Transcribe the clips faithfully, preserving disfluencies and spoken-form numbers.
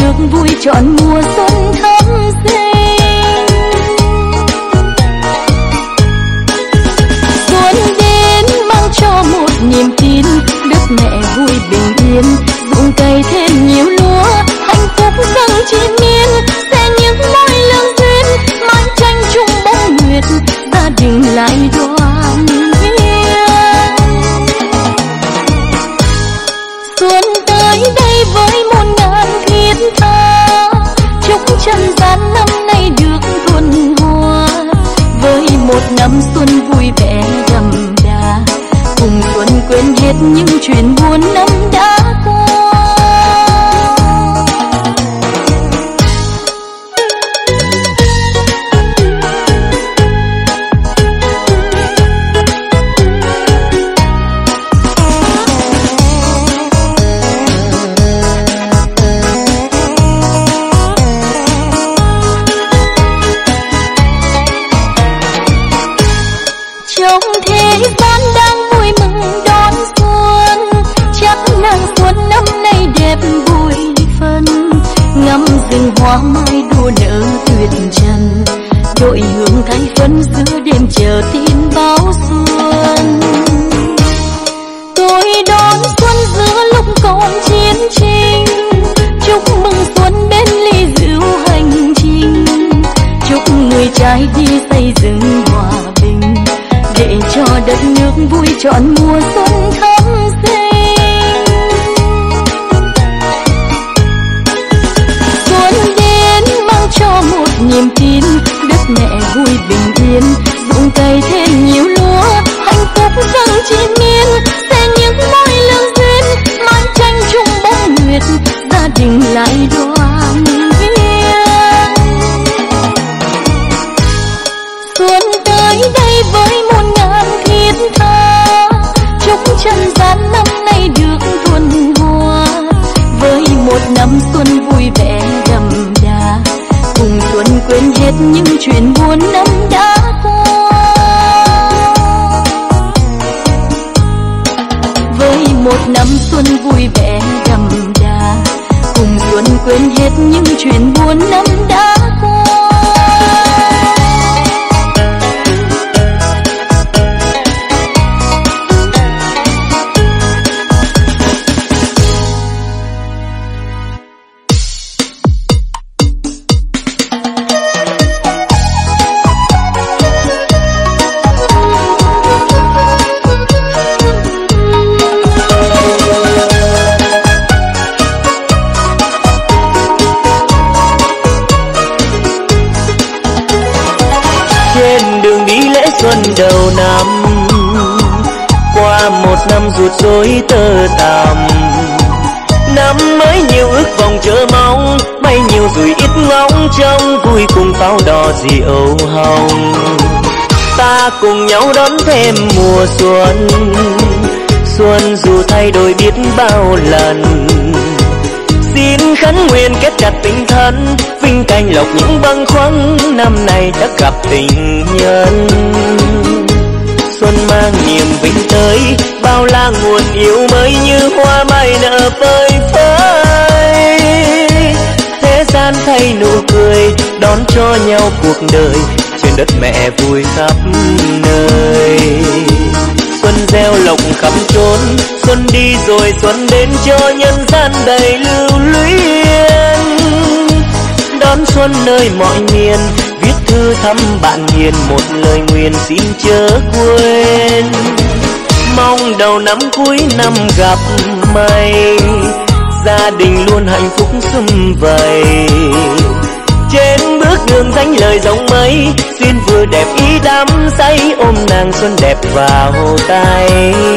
nước vui trọn mùa xuân thắm sinh. Xuân đến mang cho một niềm tin, đất mẹ vui bình yên, ruộng cây thêm nhiều lúa, hạnh phúc dâng trên miên, sẽ những mối lương duyên, mãi tranh chung bóng nguyệt, gia đình lại đoàn viên. Xuân tới đây với muôn ngàn thiết tha, chúc chân gian năm nay được thuần hòa, với một năm xuân vui vẻ đậm đà, cùng xuân quên hết những chuyện buồn năm đã qua. Trong thế gian đang vui mừng đón xuân, chắc nàng xuân năm nay đẹp vui phân, ngắm rừng hoa mai đua nở tuyệt trần, đội hương thay phấn giữa đêm chờ tin báo xuân. Tôi đón xuân giữa lúc còn chiến tranh, chúc mừng xuân bên ly rượu hành trình, chúc người trai đi xây dựng hòa bình, để cho đất nước vui trọn mùa xuân thắm sinh. Xuân đến mang cho một niềm tin, đất mẹ vui bình yên, ruộng cây thêm nhiều lúa, hạnh phúc dâng trên miên, sẽ những mối lương duyên, mãi tranh chung bóng nguyệt, gia đình lại đoàn viên. Xuân tới đây với muôn ngàn thiết tha, chúc chân gian năm nay được thuần hòa, với một năm xuân vui vẻ đậm đà, cùng xuân quên hết những chuyện buồn năm đã qua. Với một năm xuân vui vẻ đậm đà, cùng xuân quên hết những chuyện buồn năm đã qua. Xuân đầu năm qua một năm rụt rối tơ tằm, năm mới nhiều ước vọng chờ mong, bay nhiều rồi ít ngóng trông, vui cùng pháo đỏ gì âu hồng. Ta cùng nhau đón thêm mùa xuân, xuân dù thay đổi biết bao lần, xin khấn nguyện kết chặt tình thân, vinh canh lộc những bâng khuâng, năm nay đã gặp tình nhân. Xuân mang niềm vinh tới, bao la nguồn yêu mới như hoa mai nở phơi phới. Thế gian thay nụ cười, đón cho nhau cuộc đời, trên đất mẹ vui khắp nơi. Xuân gieo lộc khắp chốn, xuân đi rồi xuân đến cho nhân gian đầy lưu luyến. Đón xuân nơi mọi miền, viết thư thăm bạn hiền, một lời nguyện xin chớ quên. Mong đầu năm cuối năm gặp may, gia đình luôn hạnh phúc sum vầy. Trên bước đường danh lời rộng mây, duyên vừa đẹp ý đắm say, ôm nàng xuân đẹp vào tay.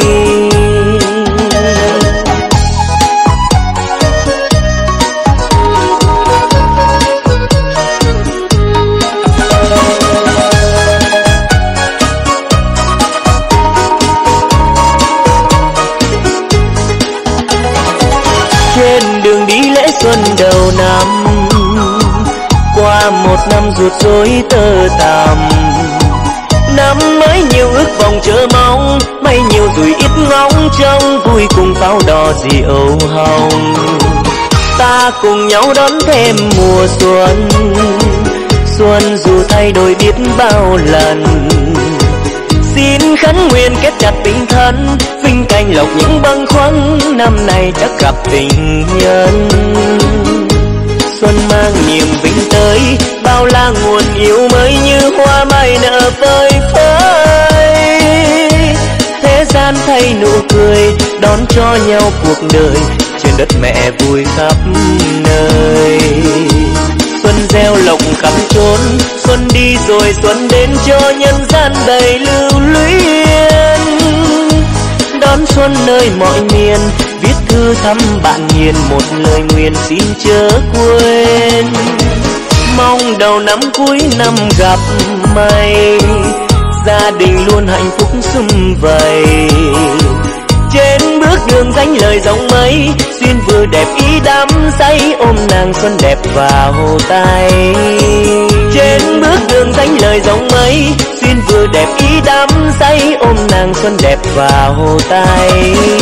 Trên đường đi lễ xuân đầu năm, qua một năm rụt rối tơ tằm, năm mới nhiều ước vọng chờ mong, bay nhiều rồi ít ngóng trông, vui cùng pháo đỏ gì âu hồng. ta cùng nhau đón thêm mùa xuân. Xuân dù thay đổi biết bao lần, xin khấn nguyện kết chặt tình thân, vinh canh lộc những bâng khuâng, năm nay chắc gặp tình nhân. Xuân mang niềm vinh tới, bao la nguồn yêu mới như hoa mai nở phơi phới. Thế gian thay nụ cười, đón cho nhau cuộc đời, trên đất mẹ vui khắp nơi. Xuân gieo lộc khắp chốn, xuân đi rồi xuân đến cho nhân gian đầy lưu luyến. Đón xuân nơi mọi miền, viết thư thăm bạn hiền, một lời nguyện xin chớ quên. Mong đầu năm cuối năm gặp may, gia đình luôn hạnh phúc sum vầy. Trên bước đường gánh lời dòng mây, duyên vừa đẹp ý đắm say, ôm nàng xuân đẹp vào tay. Trên bước đường gánh lời dòng mây, duyên vừa đẹp ý đắm say, ôm nàng xuân đẹp vào tay.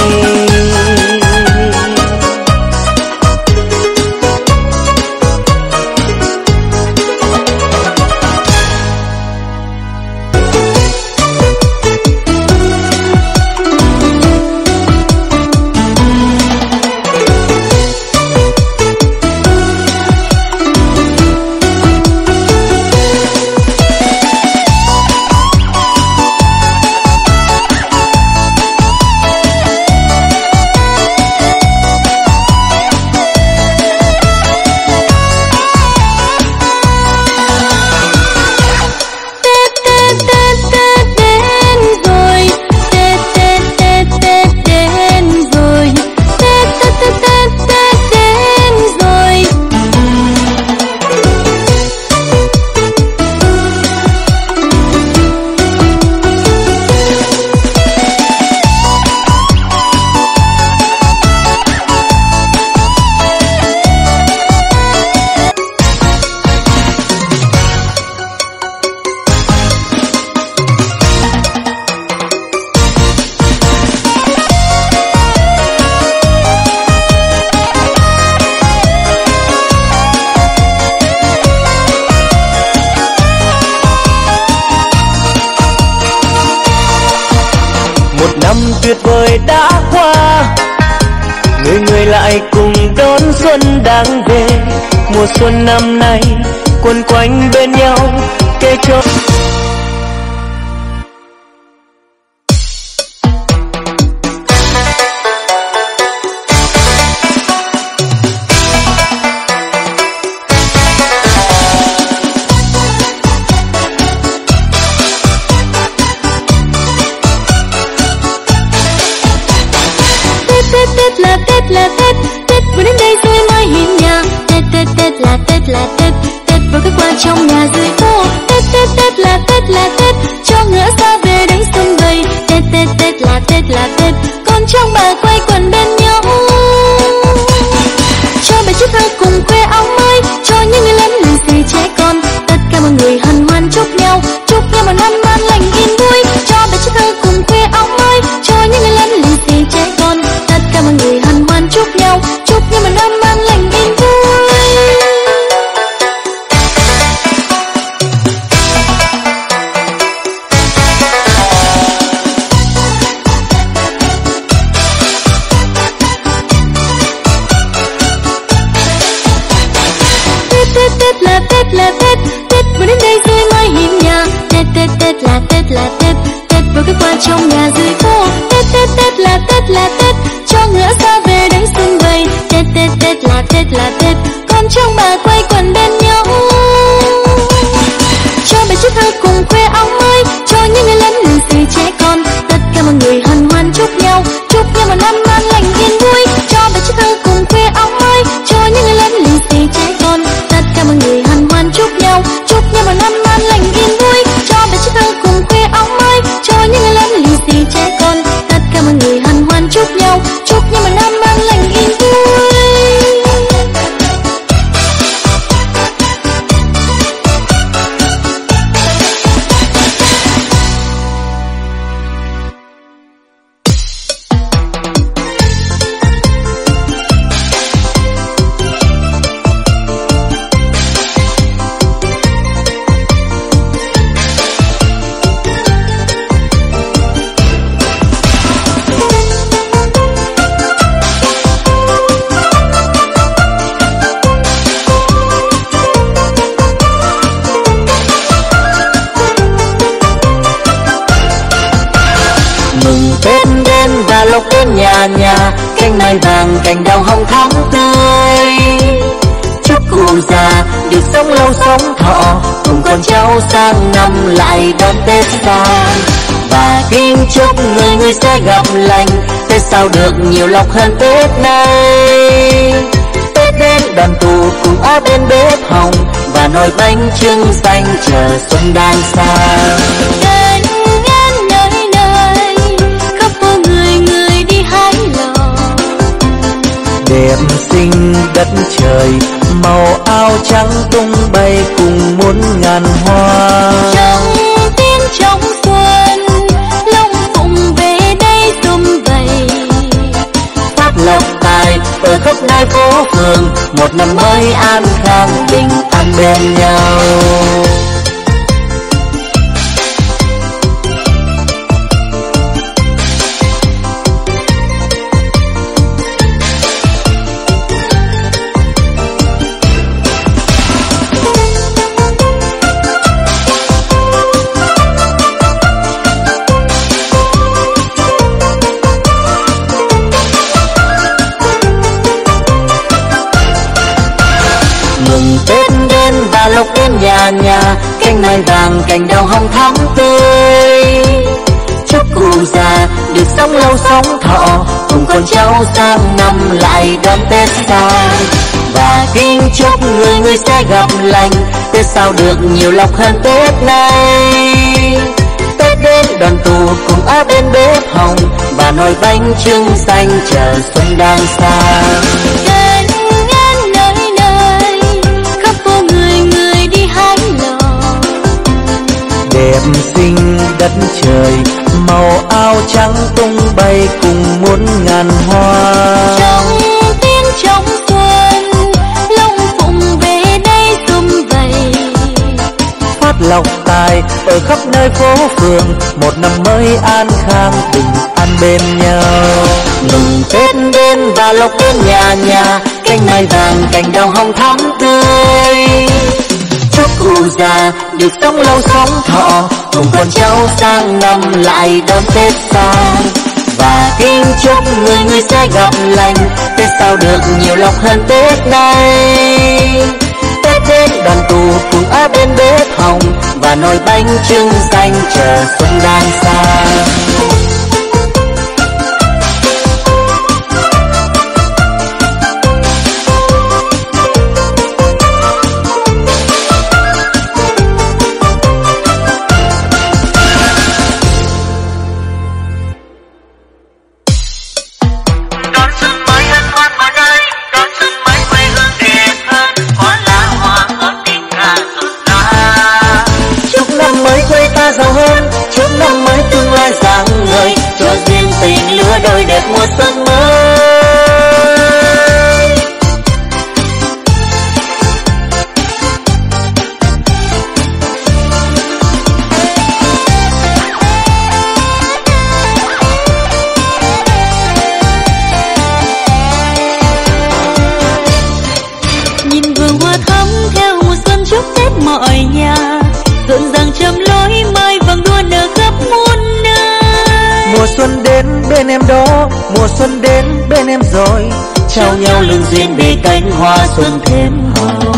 Tuyệt vời đã qua, người người lại cùng đón xuân đang về. Mùa xuân năm nay quấn quanh bên nhau, kể cho là Tết, Tết vừa đến đây rồi mới hiền nhà. Tết Tết Tết là Tết là Tết, Tết vừa cứ qua trong nhà dưới phố. Tết Tết Tết là Tết là Tết, cho ngựa xa về đánh xuân vầy. Tết Tết Tết là Tết là Tết, con trong bà quay quần bên nhau. Cho bé chiếc thơ cùng khoe áo mới, cho những người lớn lì xì trẻ con. Tất cả mọi người hân hoan chúc nhau, chúc nhau một năm an lành yên vui. Cho bé chiếc thơ cùng khoe áo mới, cho những người lớn lì xì trẻ con. Tất cả mọi người hân hoan chúc nhau, chúc nhau một năm an lành yên vui. Tết Tết là Tết là Tết, Tết vừa đến đây rồi mới hiền nhà. Tết Tết Tết là Tết là Tết, Tết vừa cứ qua trong nhà dưới phố. Tết Tết Tết là Tết là Tết, cho ngựa xa về đánh xuân vầy. Tết Tết Tết là Tết là Tết, con trong bà quay quần bên nhau. Cho bé chiếc thơ cùng khoe áo mới, cho những người lớn lì xì trẻ con. Tất cả mọi người hân hoan chúc nhau, chúc nhau một năm an lành yên vui. Cho bé chiếc thơ cùng khoe áo mới, cho những người lớn lì xì trẻ con. Tất cả mọi người hân hoan chúc nhau, chúc nhau một năm an lành yên vui. Cho bé chiếc thơ cùng khoe áo mới, cho những người lớn lì xì trẻ con. Tất cả mọi người hân hoan nhà nhà, cành mai vàng cành đào hồng thắm tươi. Chúc cụ già được sống lâu sống thọ, cùng con cháu sang năm lại đón Tết xa. Và kính chúc người người sẽ gặp lành, Tết sau được nhiều lộc hơn Tết nay. Tết đến đoàn tụ cùng ở bên bếp hồng, và nồi bánh trưng xanh chờ xuân đang sang. Đến ngang nơi nơi, khắp phố người người đi hái lò. Đẹp xinh đất trời, màu áo trắng tung bay cùng muôn ngàn hoa. Trong tiếng trong xuân, Long Phụng về đây sum vầy. Phát lộc tài ở khắp nơi phố phường, một năm mới an khang bình an bên nhau. Tết đến và lộc đến nhà nhà, cành mai vàng cành đào hồng thắm tươi. Chúc cụ già được sống lâu sống thọ, cùng con cháu sang năm lại đón Tết xa. Và kính chúc người người sẽ gặp lành, Tết sau được nhiều lộc hơn Tết nay. Tết đến đoàn tụ cùng ở bên bếp hồng, và nồi bánh trưng xanh chờ xuân đang sang. Đẹp xinh đất trời, màu áo trắng tung bay cùng muôn ngàn hoa. Trong tiếng trong xuân, Long Phụng về đây sum vầy. Phát lộc tài ở khắp nơi phố phường, một năm mới an khang bình an bên nhau. Mừng Tết đến và lộc đến nhà nhà, cành mai vàng cành đào hồng thắm tươi. Chúc cụ già được sống lâu sống thọ, cùng con cháu sang năm lại đón Tết xa. Và kính chúc người người sẽ gặp lành, Tết sau được nhiều lộc hơn Tết nay. Tết đến đoàn tụ cùng ở bên bếp hồng, và nồi bánh trưng xanh chờ xuân đang sang. Giàu hơn, chúc năm mới tương lai sáng ngời, cho duyên tình lứa đôi đẹp mùa xuân mới. Nhìn vườn hoa thắm theo mùa xuân chúc Tết mọi nhà, rộn ràng trăm lối mai vàng đua nở khắp muôn nơi. Mùa xuân đến bên em đó, mùa xuân đến bên em rồi, trao nhau lương duyên để cánh hoa xuân thêm hồng.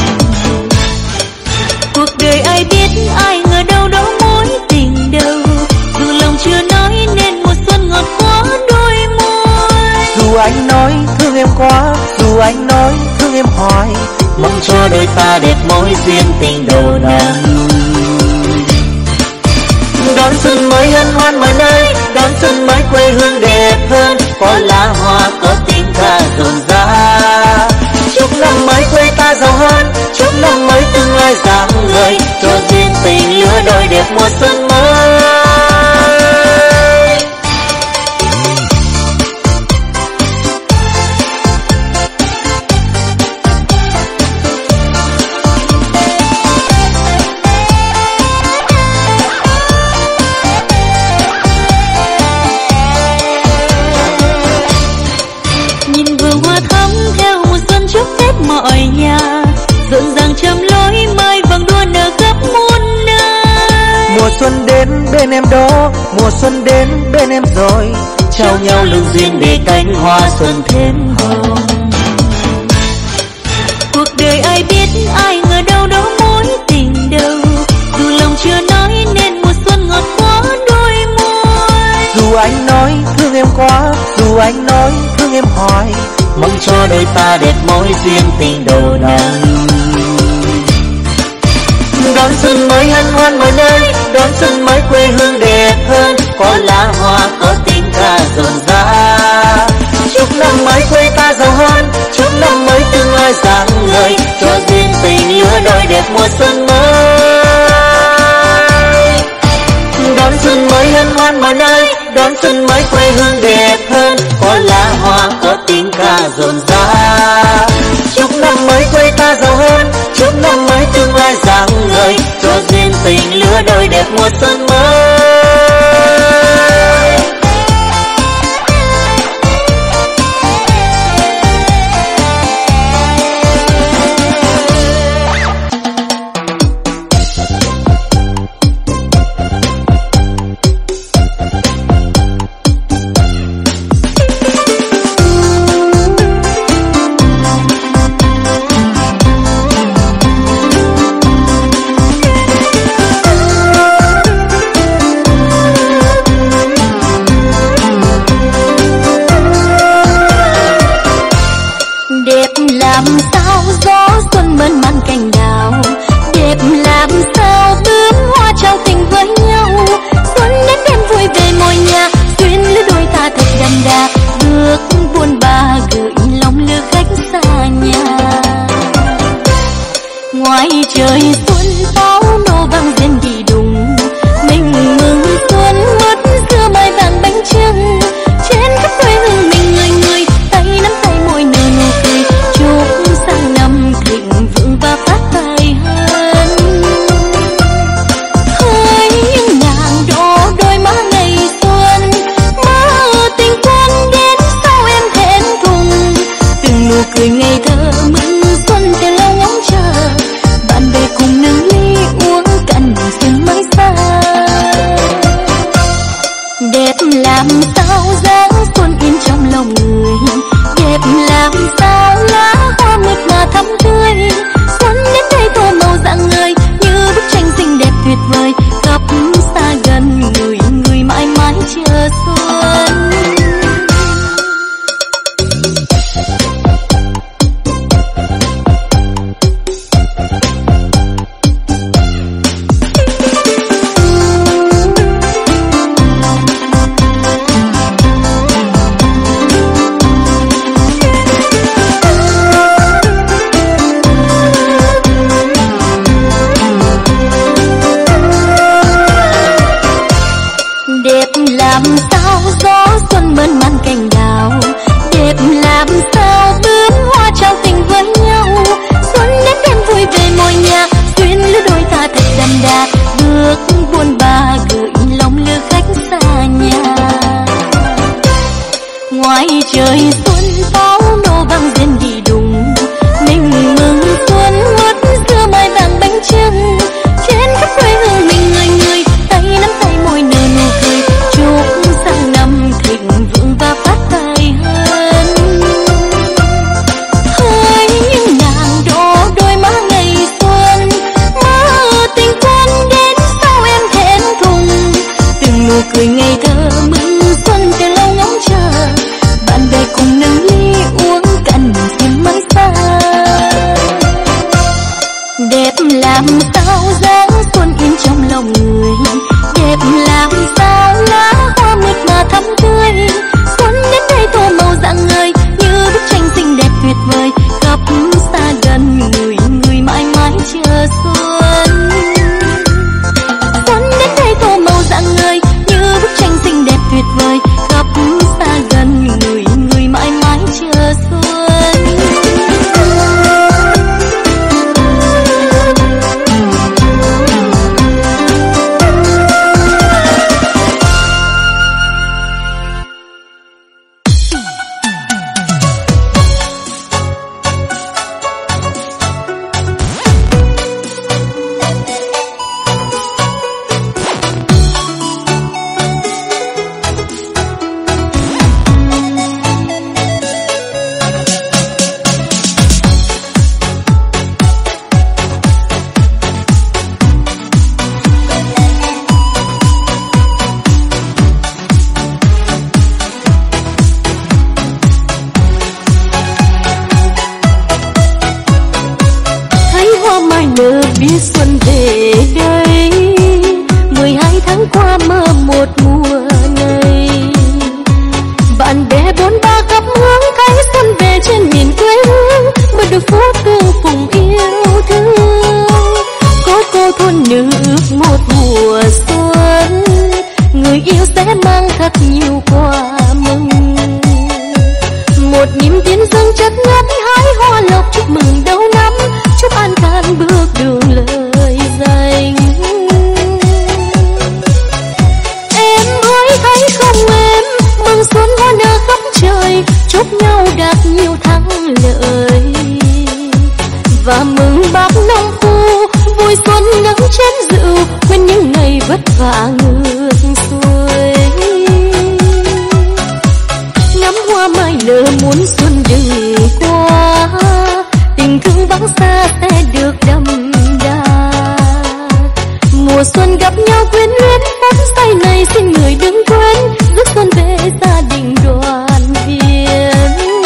Cuộc đời ai biết ai ngờ đâu đó mối tình đầu, dù lòng chưa nói nên mùa xuân ngọt quá đôi môi. Dù anh nói thương em quá, dù anh nói thương em hoài, mong cho đôi ta đẹp mối duyên tình đầu năm. Đón xuân mới hân hoan mọi nơi, đón xuân mới quê hương đẹp hơn, có lá hoa có tiếng ca rộn rã. Chúc năm mới quê ta giàu hơn, chúc năm mới tương lai sáng ngời, cho duyên tình lứa đôi đẹp mùa xuân mới. Mọi nhà rộn ràng trăm lối mai vàng đua nở khắp muôn nơi. Mùa xuân đến bên em đó, mùa xuân đến bên em rồi, trao nhau lương duyên để cánh hoa xuân thêm hồng. Cuộc đời ai biết ai ngờ đâu đó mối tình đầu, dù lòng chưa nói nên mùa xuân ngọt quá đôi môi. Dù anh nói thương em quá, dù anh nói thương em hoài, mong cho đôi ta đẹp mối duyên tình đầu năm. Đón xuân mới hân hoan mọi nơi, đón xuân mới quê hương đẹp hơn, có lá hoa có tình ca rộn rã. Chúc năm mới quê ta giàu hơn, chúc năm mới tương lai sáng ngời, cho duyên tình lứa đôi đẹp mùa xuân mới. Đón xuân mới hân hoan mọi nơi, đón xuân mới quê hương đẹp hơn, có lá hoa có tình ca rộn rã. Chúc năm mới quê ta giàu hơn, chúc năm mới tương lai sáng ngời, cho duyên tình lứa đôi đẹp mùa xuân mới. Trời xuân pháo nổ vang rền đi đùng, mình mừng xuân mất xưa mai vàng bánh trưng. Trên khắp quê hương mình người người tay nắm tay môi nở nụ cười, chúc sang năm thịnh vượng và phát tài hơn. Hỡi những nàng đỏ đôi má ngày xuân, mơ tình quân đến sao em hẹn thùng. Từng nụ cười ngây thơ mừng xuân từ lâu ngóng chờ, bạn bè cùng nâng ly uống cạn xuân mới xa. Đẹp làm sao dáng xuân in trong lòng người, đẹp làm sao lá hoa mượt mà thắm tươi. Xuân đến đây tô màu rạng ngời như bức tranh xinh đẹp tuyệt vời, khắp xa gần người người mãi mãi chờ xuân. Đẹp làm sao gió xuân mơn man cành đào, đẹp làm sao bướm hoa trao tình với nhau. Xuân đến đêm vui về ngôi nhà, duyên lứa đôi ta thật đậm đà, bước buôn ba gửi lòng lứa khách xa nhà. Ngoài trời xuân pháo nổ vang rền đi đùng, mình mừng xuân mất xưa mai vàng bánh trưng. Trên khắp quê hương mình người người tay nắm tay môi nở nụ cười, chúc sang năm thịnh vượng và phát tài hơn. Hỡi những nàng đỏ đôi má ngày xuân, mơ tình quân đến sao em hẹn thùng. Từng nụ cười ngây thơ mừng xuân từ lâu ngóng chờ, bạn bè cùng nâng ly uống cạn xuân mới xa. Đẹp làm sao dáng xuân in trong lòng người, đẹp làm sao lá hoa mượt mà thắm tươi. Xuân đến đây tô màu rạng ngời như bức tranh xinh đẹp tuyệt vời, khắp xa gần người người mãi mãi chờ xuân. Xuân đến đây tô màu rạng ngời như bức tranh xinh đẹp tuyệt vời, khắp xa gần người người mãi mãi chờ xuân. nông phu vui xuân nắng chén rượu, quên những ngày vất vả ngược xuôi. Ngắm hoa mai nở muốn xuân đừng qua, tình thương vắng xa sẽ được đậm đà. Mùa xuân gặp nhau quyến luyến, phút say này xin người đừng quên, rước xuân về gia đình đoàn viên.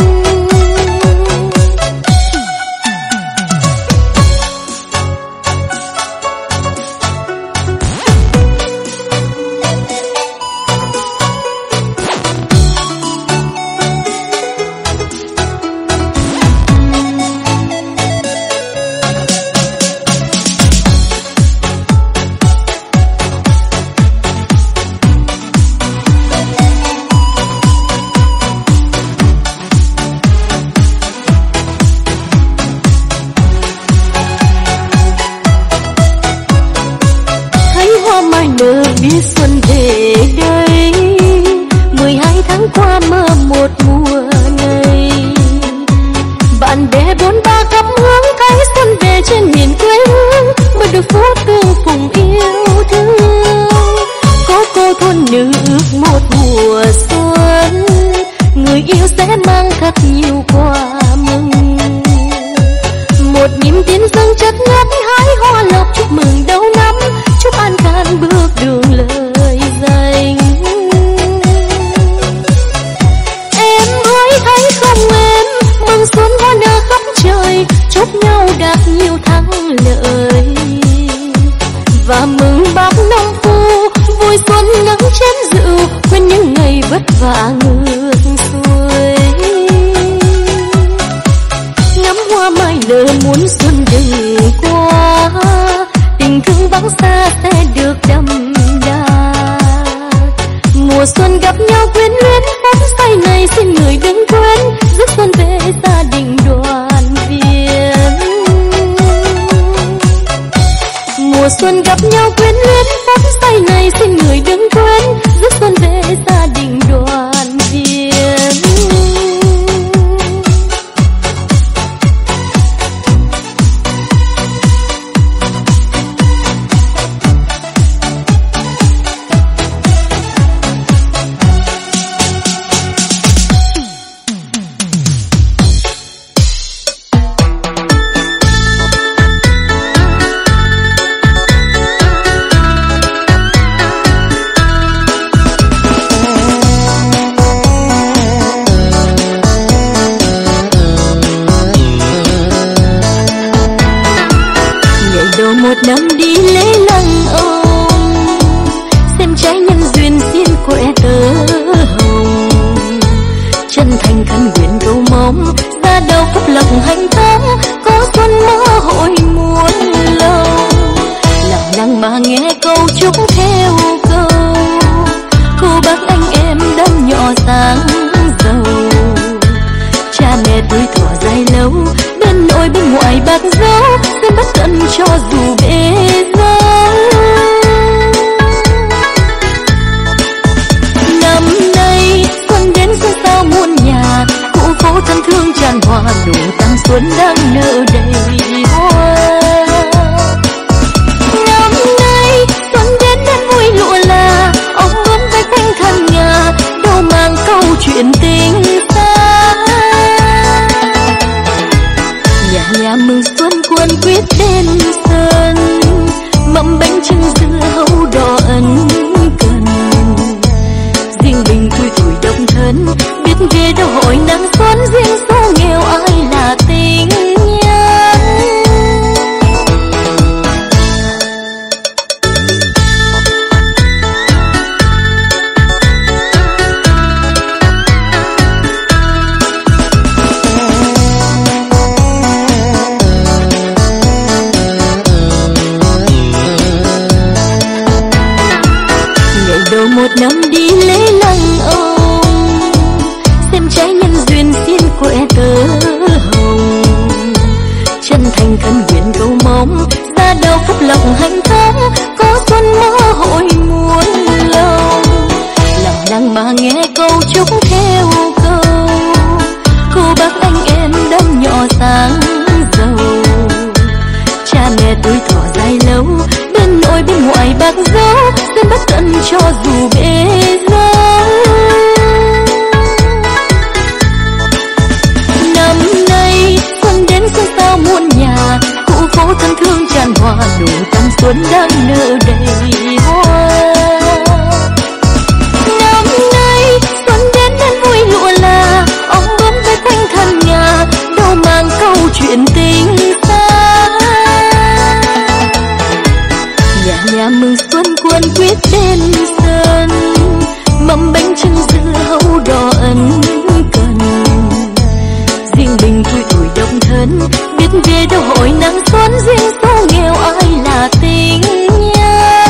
Biết xuân về đây, mười hai tháng qua mơ một mùa này. Bạn bè bốn ba khắp hướng thấy xuân về trên miền quê hương, mới được phút tương phùng yêu thương. Có cô thôn nữ ước một mùa xuân, người yêu sẽ mang thật nhiều quà mừng. Một nhịp tiếng dâng chất ngất hái hoa lộc chúc mừng đầu năm, chúc an khang bước đường lời danh. Em ơi thấy không em, mừng xuân hoa nở khắp trời, chúc nhau đạt nhiều thắng lợi. Và mừng bác nông phu vui xuân nắng chén rượu, quên những ngày vất vả ngược xuôi. Ngắm hoa mai nở muốn xuân đừng qua, tình thương vắng xa sẽ được đậm đà. Mùa xuân gặp nhau quyến luyến, phút say này xin người đừng quên, rước xuân về gia đình đoàn viên. Mùa xuân gặp nhau quyến luyến, phút say này xin người đừng quên, rước xuân về gia đình đoàn viên. Một năm đi lễ lăng ông, xem trái nhân duyên xin quẹ tơ hồng. Chân thành khấn nguyện cầu mong, ra đầu phúc lộc hạnh phúc, có xuân mơ hội muôn lâu. Lặng lặng mà nghe câu chúc theo câu, cô bác anh em đâm nhỏ sáng giàu. Cha mẹ tuổi thọ dài lâu, bên nội bên ngoại bác dâu, xin bất tận cho dù bể dâu. Năm nay xuân đến xuân sao muôn nhà, cụ phố thân thương tràn hòa đủ tăng xuân đang nở đầy hoa. Năm nay xuân đến đến vui lụa là, ông vẫn tay quanh thân nhà, đâu mang câu chuyện tình xa. Nhà nhà mừng xuân quân quyết đến sân, mâm bánh trưng dưa hấu đỏ ân cần. Riêng mình tuổi tuổi độc thân, biết ghê đâu hỏi nắng xuân, riêng số nghèo ai là tình nhân. Một năm đi lễ lăng ông, xem trái nhân duyên xin quẹ tơ hồng. Chân thành khấn nguyện cầu mong, ra đầu phúc lộc hạnh phúc, có xuân mơ hội muôn lâu. Lặng lặng mà nghe câu chúc theo câu, cô bác anh em đâm nhỏ sáng giàu. Cha nghe tuổi thọ dài lâu, bên nội bên ngoại bạc dấu, xin bất tận cho dù bể lâu. Năm nay xuân đến xuân sao muôn nhà, khu phố thân thương tràn hòa nụ tắm xuân đang nở đầy hoa. Năm nay xuân đến đến vui lụa là ông bướm bay quanh thân nhà, đâu mang câu chuyện tình xa. Nhà nhà mừng xuân quân quyết bên sân, mâm bánh trưng dưa hấu đỏ ân cần. Riêng mình tôi tuổi độc thân, biết về đâu hội nắng xuân, riêng số nghèo ai là tình nhân.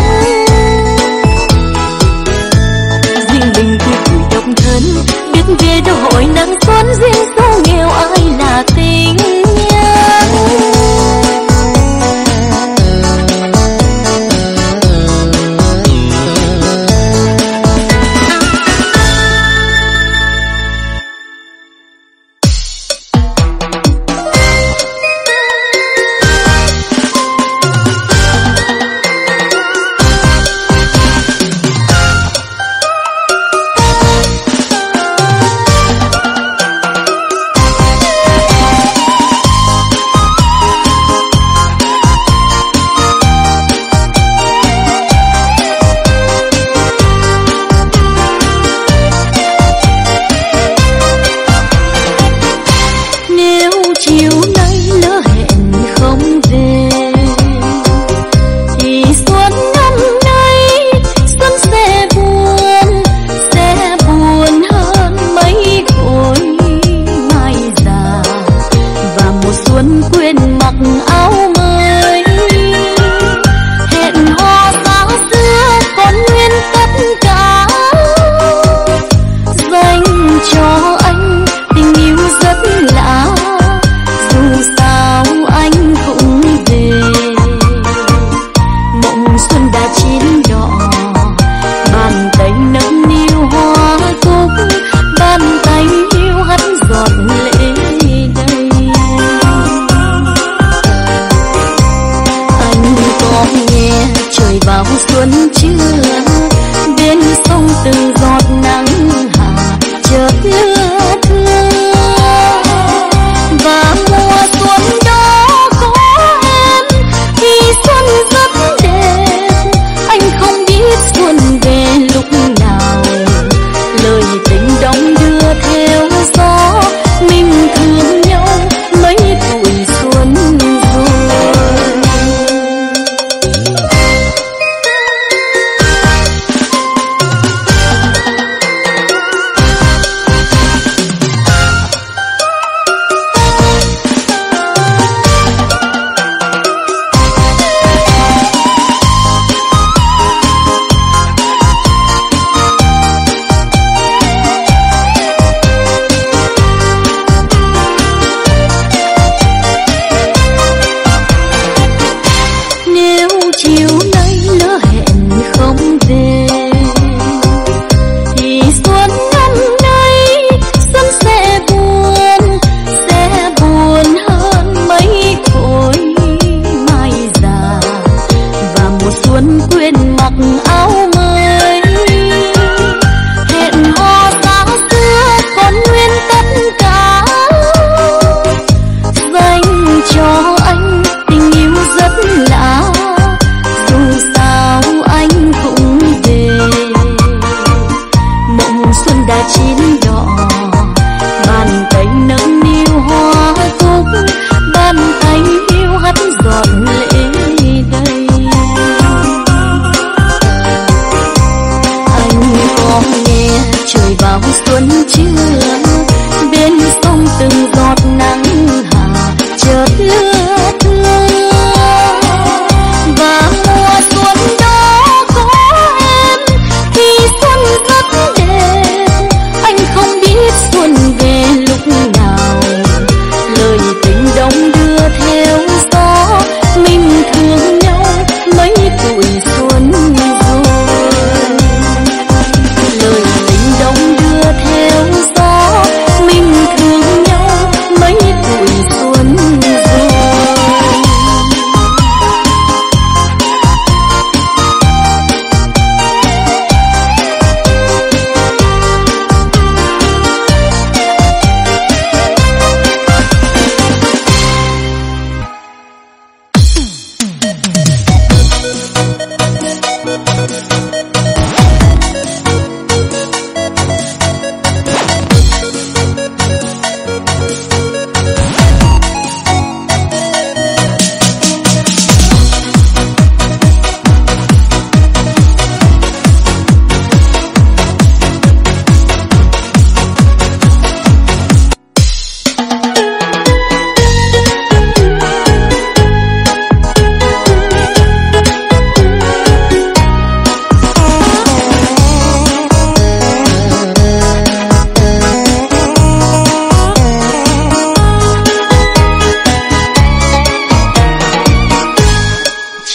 Riêng mình tôi tuổi độc thân, biết về đâu hội nắng xuân, riêng số nghèo ai là tình nhân.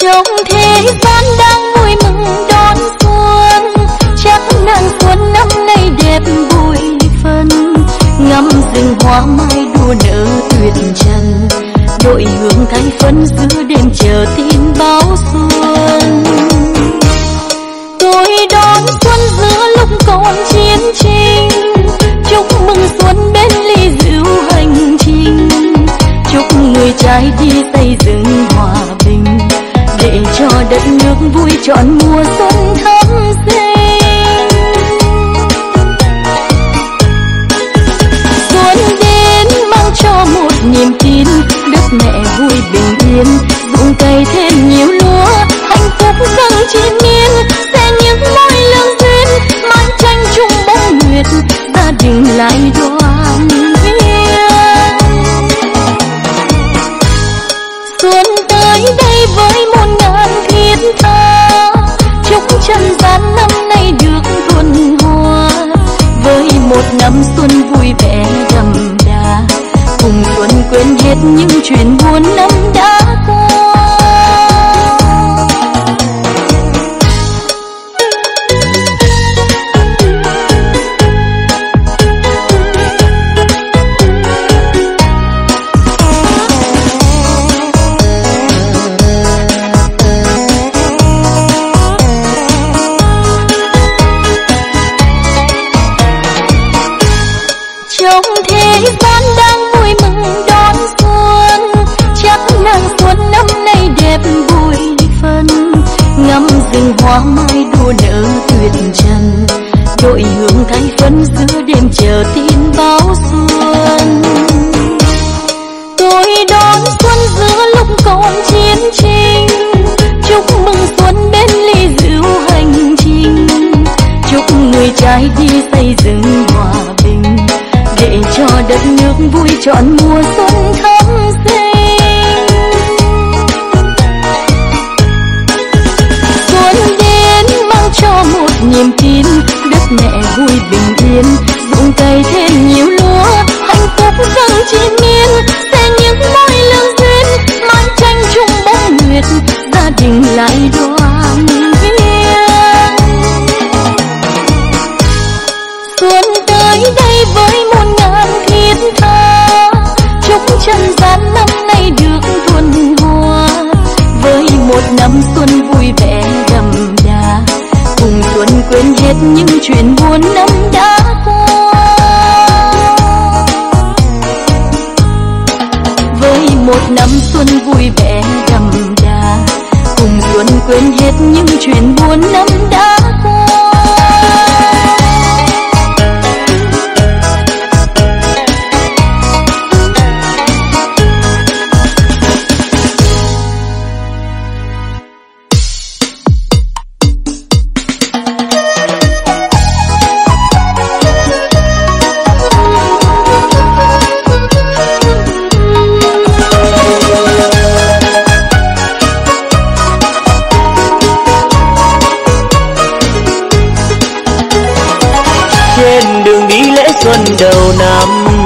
Trong thế gian đang vui mừng đón xuân, chắc nàng xuân năm nay đẹp bội phân. Ngắm rừng hoa mai đua nở tuyệt trần, đội hương thay phấn giữa đêm chờ tin báo xuân. Tôi đón xuân giữa lúc còn chiến tranh, chúc mừng xuân bên ly rượu hành trình. Chúc người trai đi xây dựng hòa bình, để cho đất nước vui trọn mùa xuân thắm xinh. Xuân đến mang cho một niềm tin, đất mẹ vui bình yên, ruộng cây thêm nhiều lúa, hạnh phúc dâng trên miên. Sẽ những mối lương duyên, mãi tranh chung bóng nguyệt, gia đình lại đoàn viên. Xuân tới đây với muôn ngàn thiết tha, chúc trần gian năm nay được thuần hoa. Với một năm xuân vui vẻ đậm đà, cùng xuân quên hết những chuyện buồn năm đã qua. Trong thế gian đang vui mừng đón xuân, chắc nàng xuân năm nay đẹp bội phân. Ngắm rừng hoa mai đua nở tuyệt trần, đội hương thay phấn giữa đêm chờ tin báo xuân. Tôi đón xuân giữa lúc còn chiến tranh, chúc mừng xuân bên ly rượu hành trình. Chúc người trai đi xây dựng hòa bình, để cho đất nước vui trọn mùa xuân thắm xinh. Xuân đến mang cho một niềm tin, đất mẹ vui bình yên, ruộng cây thêm nhiều lúa, hạnh phúc dâng trên miên. Sẽ những mối lương duyên, mãi tranh chung bóng nguyệt, gia đình lại đoàn viên. Xuân tới đây với muôn ngàn thiết tha, chúc trần gian năm nay được thuần hoa. Với một năm xuân vui vẻ đậm đà, cùng xuân quên hết những chuyện buồn năm đã qua. Với một năm xuân vui vẻ đậm đà, cùng xuân quên hết những chuyện buồn năm đã qua. Xuân đầu năm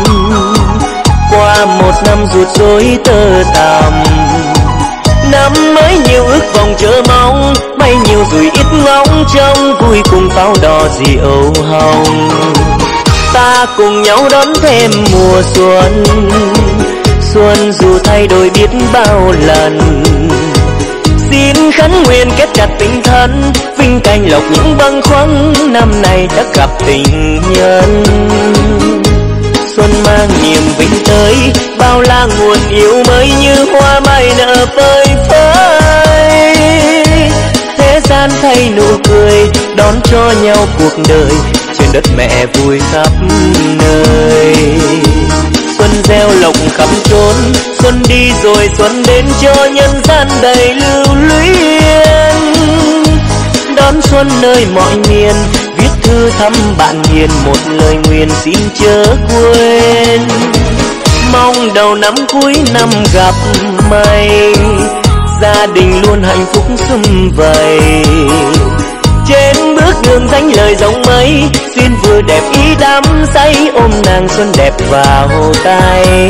qua một năm rụt rối tơ tằm, năm mới nhiều ước vọng chờ mong, bay nhiều rồi ít ngóng trông, vui cùng pháo đỏ diệu hồng. Ta cùng nhau đón thêm mùa xuân, xuân dù thay đổi biết bao lần. Xin khấn nguyện kết chặt tình thân, vinh canh lộc những bâng khuâng, năm nay đã gặp tình nhân. Xuân mang niềm vinh tới, bao la nguồn yêu mới như hoa mai nở phơi phới. Thế gian thay nụ cười, đón cho nhau cuộc đời, trên đất mẹ vui khắp nơi. Xuân gieo lộc khắp chốn, xuân đi rồi xuân đến cho nhân gian đầy lưu luyến. Đón xuân nơi mọi miền, viết thư thăm bạn hiền, một lời nguyện xin chớ quên. Mong đầu năm cuối năm gặp may, gia đình luôn hạnh phúc sum vầy. Trên bước đường danh lời rộng mấy, duyên vừa đẹp ý đắm say, ôm nàng xuân đẹp vào tay.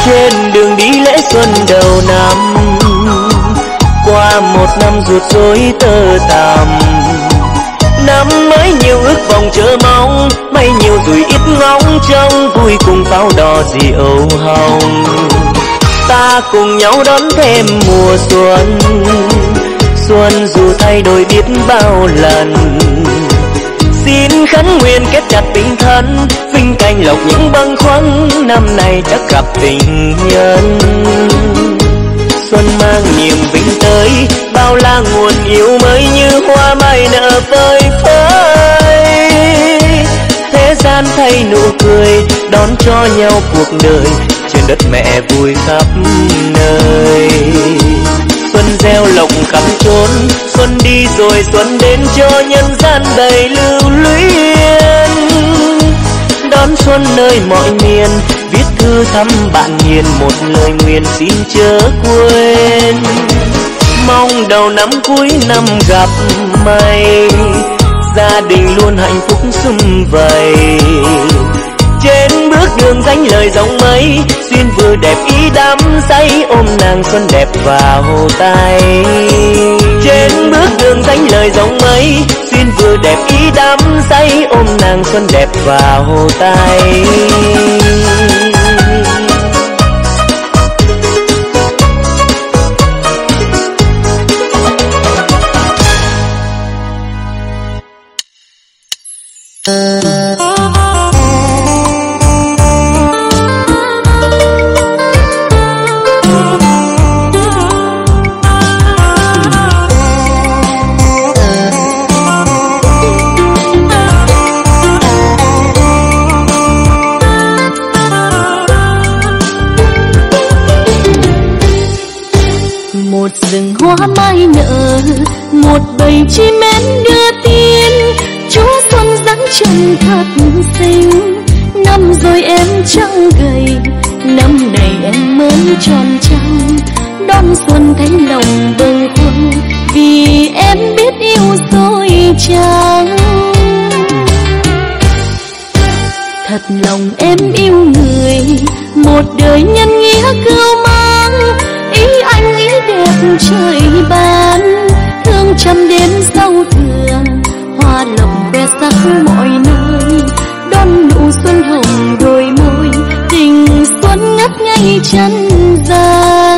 Trên đường đi lễ xuân đầu năm, qua một năm ruột rối tơ tằm. Năm mới nhiều ước vọng chờ mong, may nhiều rồi ít ngóng trông, vui cùng pháo đỏ diệu hồng. Ta cùng nhau đón thêm mùa xuân, xuân dù thay đổi biết bao lần. Xin khấn nguyện kết chặt tình thân, vinh canh lộc những bâng khuâng, năm nay chắc gặp tình nhân. Xuân mang niềm vinh tới, bao la nguồn yêu mới như hoa mai nở phơi phới. Thế gian thay nụ cười, đón cho nhau cuộc đời, trên đất mẹ vui khắp nơi. Xuân gieo lộc khắp chốn, xuân đi rồi xuân đến cho nhân gian đầy lưu luyến. Đón xuân nơi mọi miền, viết thư thăm bạn hiền, một lời nguyện xin chớ quên. Mong đầu năm cuối năm gặp may, gia đình luôn hạnh phúc sum vầy. Trên bước đường danh lời dòng mây, duyên vừa đẹp ý đắm say, ôm nàng xuân đẹp vào tay. Trên bước đường danh lời dòng mây, duyên vừa đẹp ý đắm say, ôm nàng xuân đẹp vào tay. Một rừng hoa mai nở, một bầy chim én đưa tin, Chúa xuân dáng chân thật xinh. Năm rồi em trăng gầy, năm này em mới tròn trăng, đón xuân thấy lòng bâng khuâng, vì em biết yêu rồi chăng. Thật lòng em yêu người, một đời nhân nghĩa cưu mang, ý anh ý đẹp trời ban, thương trăm đêm sau thừa, hoa lộng ve sắc mọi nơi, đón nụ xuân hồng đôi môi, tình xuân ngất ngây chân gian.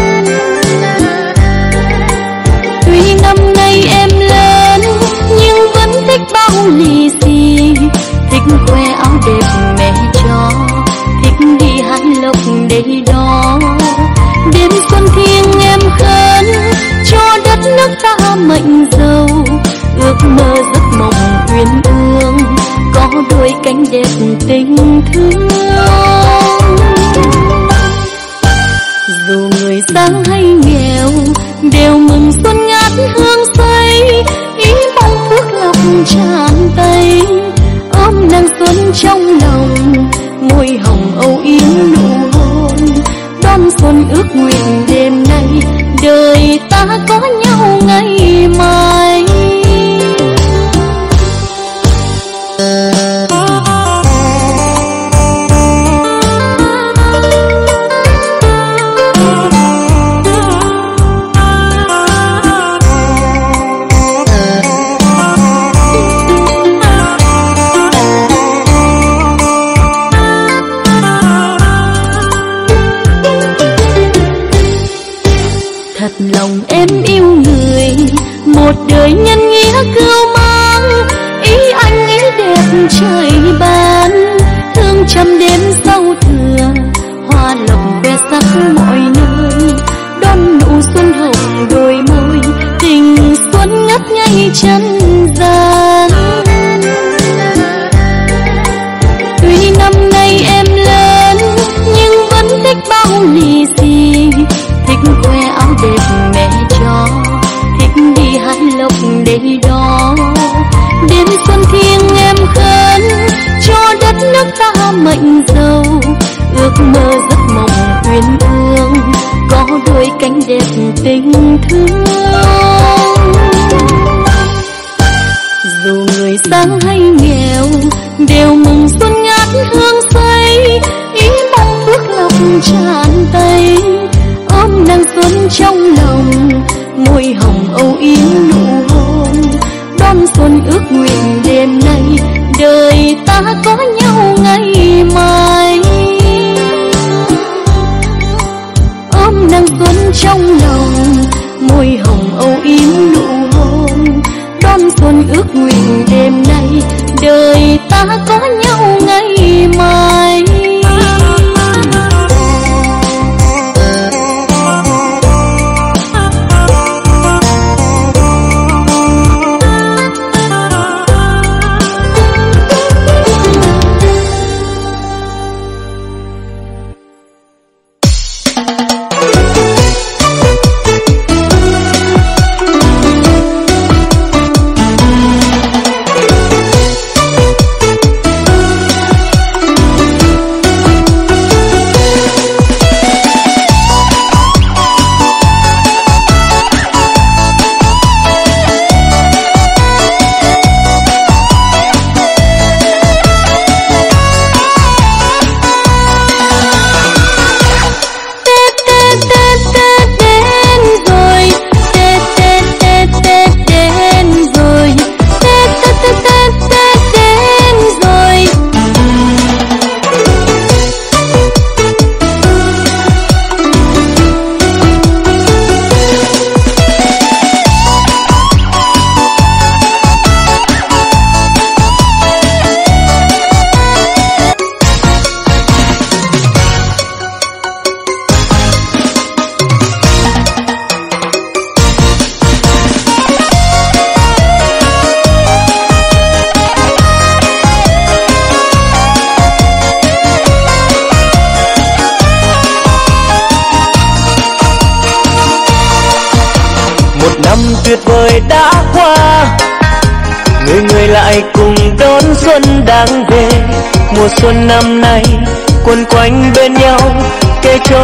Tuy năm nay em lớn nhưng vẫn thích bao lì xì, thích khoe áo đẹp mẹ cho, thích đi hái lộc để đó. Đêm xuân thiêng em khấn cho đất nước ta mệnh giàu, ước mơ giấc mộng uyên ương, có đôi cánh đẹp tình thương. Dù người sang hay nghèo đều mừng xuân ngát hương say, ý mong phước lộc tràn tay, ôm nàng xuân trong lòng, môi hồng âu yếm nụ hôn. Đón xuân ước nguyện đêm nay, đời ta có nhau ngày mai. Thật lòng em yêu người, một đời nhân nghĩa cưu mang, ý anh ý đẹp trời ban, thương trăm đêm sau thừa, hoa lộng ve sắc mọi nơi, đón nụ xuân hồng đôi môi, tình xuân ngất ngây chân gian. Tuy năm nay em lớn nhưng vẫn thích bao lì xì, thích khoe áo đẹp mẹ cho, thích đi hái lộc để đó. Đêm xuân thiêng em khấn cho đất nước ta mệnh giàu, ước mơ giấc mộng uyên ương, có đôi cánh đẹp tình thương. Dù người sang hay nghèo đều mừng xuân ngát hương say, ý mong phước lộc bàn tay, ôm nắng xuân trong lòng, môi hồng âu yếm nụ hôn. Đón xuân ước nguyện đêm nay, đời ta có nhau ngày mai. Ôm nắng xuân trong lòng, môi hồng âu yếm nụ hôn. Đón xuân ước nguyện đêm nay, đời ta có nhau ngày mai. Tuyệt vời đã qua, người người lại cùng đón xuân đang về. Mùa xuân năm nay quấn quanh bên nhau, kề cho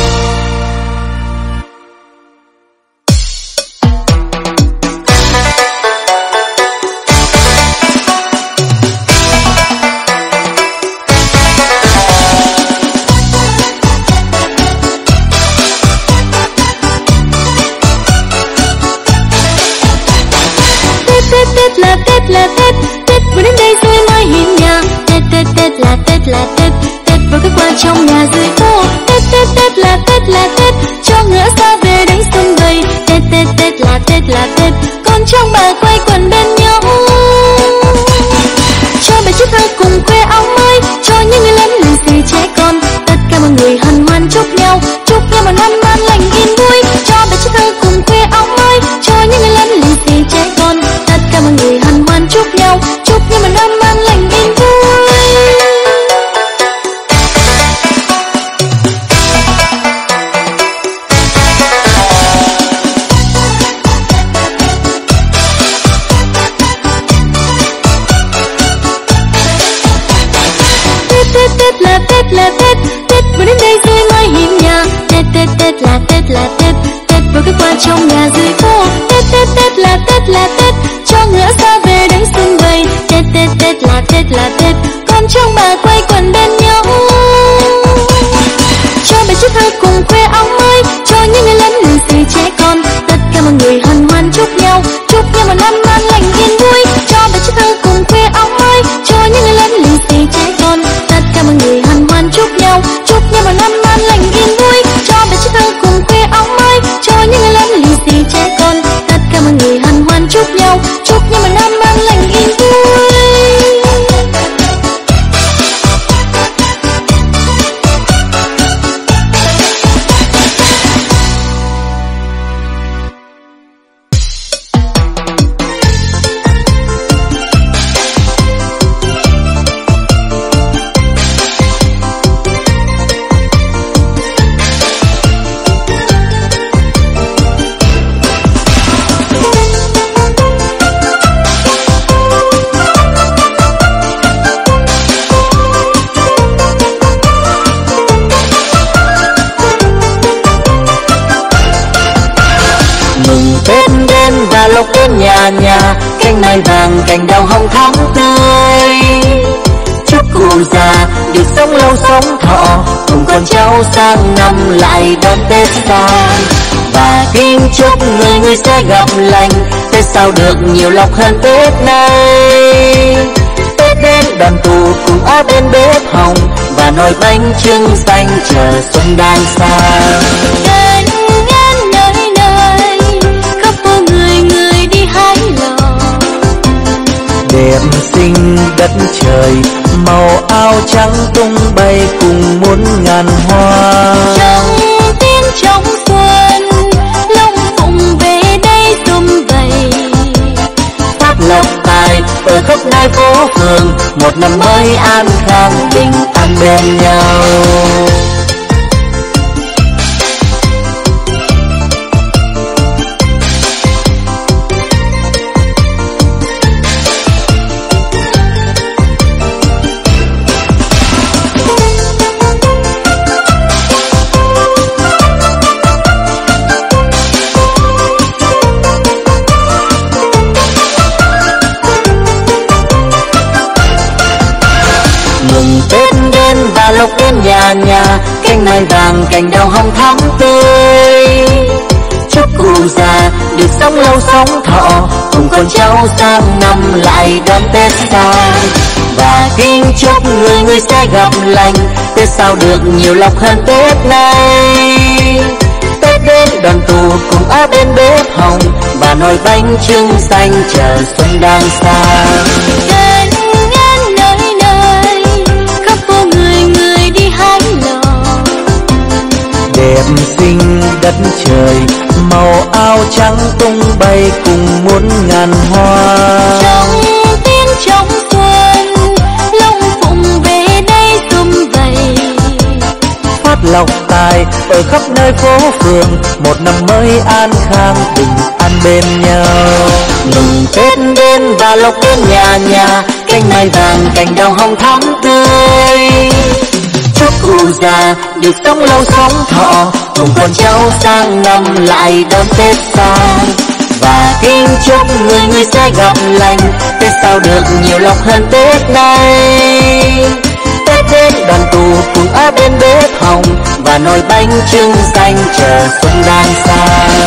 Tết là Tết là Tết, Tết vừa đến đây rồi mới hiên nhà. Tết Tết Tết là Tết là Tết, Tết vừa cứ qua trong nhà dưới phố. Tết Tết Tết là Tết là Tết, cho ngỡ xa về đánh xuân vầy. Tết Tết Tết là Tết là Tết, con trong bà quay quần bên nhau. Cho bé chiếc thơ cùng khoe áo mới, cho những người lớn lì xì trẻ con. Tất cả mọi người hân hoan chúc nhau, chúc nhau một năm an lành yên vui. Cho bé chiếc thơ cùng khoe áo mới, cho những người lớn lì xì trẻ con. Tất cả mọi người hân hoan chúc nhau, chúc nhau một năm an lành yên vui. Tết Tết Tết là Tết là Tết, Tết vừa đến đây rồi mới hiên nhà. Tết Tết Tết là Tết là Tết, Tết vừa cứ qua trong nhà dưới phố. Tết Tết Tết là Tết là Tết, cho ngỡ xa về đánh xuân vầy. Tết Tết Tết là Tết là Tết, con trong bà quay quần bên nhau. Cho bé chiếc thơ cùng khoe áo mới, cho những người lớn lì xì trẻ con. Tất cả mọi người hân hoan chúc nhau, chúc nhau một năm an lành yên vui. Cho bé chiếc thơ cùng khoe áo mới, cho những người lớn lì xì trẻ con. Tất cả mọi người hân hoan chúc nhau, chúc nhau một năm an lành yên vui. Cho bé chiếc thơ cùng khoe áo mới, cho những người lớn lì xì trẻ con. Tất cả mọi người hân hoan chúc nhau, chúc nhau một năm an lành yên vui. lộc đến nhà nhà, cánh mai vàng cành đào hồng thắm tươi. Chúc cụ già được sống lâu sống thọ, cùng con cháu sang năm lại đón Tết xa. Và kính chúc người người sẽ gặp lành, Tết sau được nhiều lộc hơn Tết nay. Tết đến đoàn tụ cùng ở bên bếp hồng, và nồi bánh trưng xanh chờ xuân đang sang. Đến ngang nơi nơi khắp phố người người đi hái lò. Đẹp xinh đất trời, màu áo trắng tung bay cùng muôn ngàn hoa. Trong tiếng trong xuân, Long Phụng về đây sum vầy. Phát lộc tài ở khắp nơi phố phường, một năm mới an khang bình an bên nhau. Mừng Tết đến và lộc đến nhà nhà, cánh mai vàng cành đào hồng thắm tươi. Chúc cụ già được sống lâu sống thọ, cùng con cháu sang năm lại đón Tết xa. Và kính chúc người người sẽ gặp lành, Tết sau được nhiều lộc hơn Tết nay. Tết đến đoàn tụ cùng ở bên bếp hồng, và nồi bánh trưng xanh chờ xuân đang sang. Đến ngang nơi nơi khắp phố người người đi hái lò. Đẹp xinh đất trời, màu áo trắng tung bay cùng muôn ngàn hoa. Trong tiếng trong xuân, Long Phụng về đây sum vầy. Phát lộc tài ở khắp nơi phố phường, một năm mới an khang bình an bên nhau. Mừng Tết đến và lộc đến nhà nhà, cánh mai vàng cành đào hồng thắm tươi. Chúc cụ già được sống lâu sống thọ, cùng con cháu sang năm lại đón Tết xa. Và kính chúc người người sẽ gặp lành, Tết sau được nhiều lộc hơn Tết nay. Tết đến đoàn tụ cùng ở bên bếp hồng, và nồi bánh trưng xanh chờ xuân đang sang.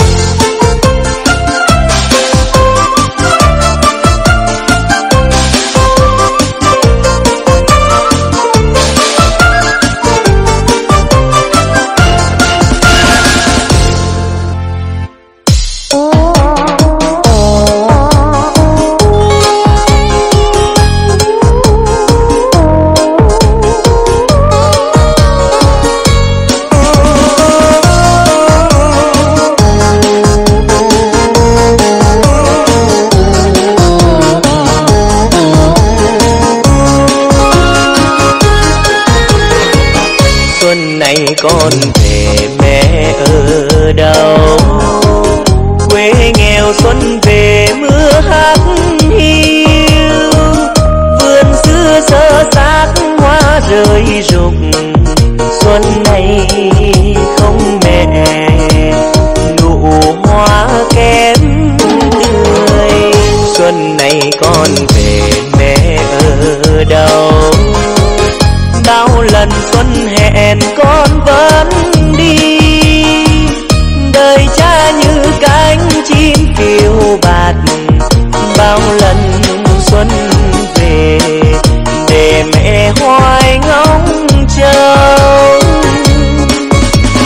Con về mẹ ở đâu, quê nghèo xuân về mưa hát hiu. Vườn xưa sơ xác hoa rơi rụng, xuân này không mẹ, nụ hoa kém tươi. Xuân này con về mẹ ở đâu, bao lần xuân hẹn con vẫn đi. Đời cha như cánh chim phiêu bạt, bao lần xuân về để mẹ hoài ngóng trông.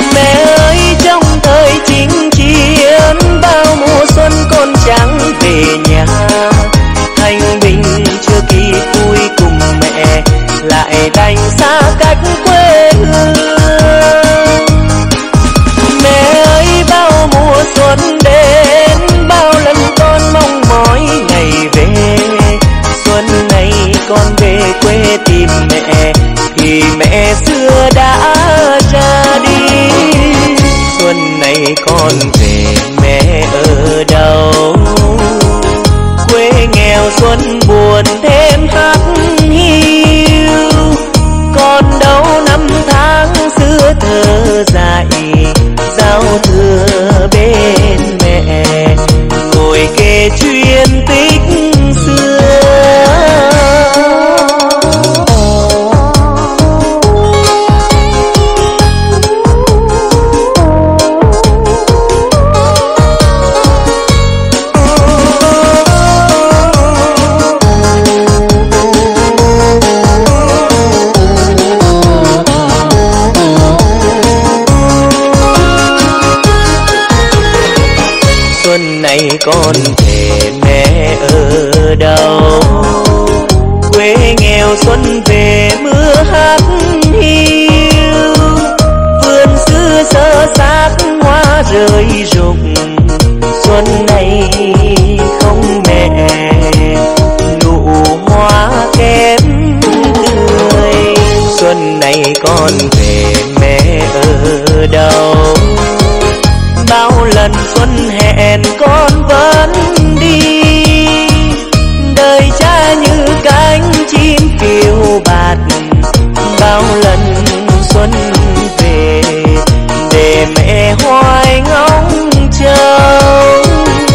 này con về mẹ ở đâu? Quê nghèo xuân về mưa hát hiu, vườn xưa sơ xác hoa rơi rụng. Xuân này không mẹ, nụ hoa kém tươi. Xuân này con về mẹ ở đâu? Bao lần xuân hẹn con vẫn đi, đời cha như cánh chim phiêu bạt. Bao lần xuân về để mẹ hoài ngóng trông.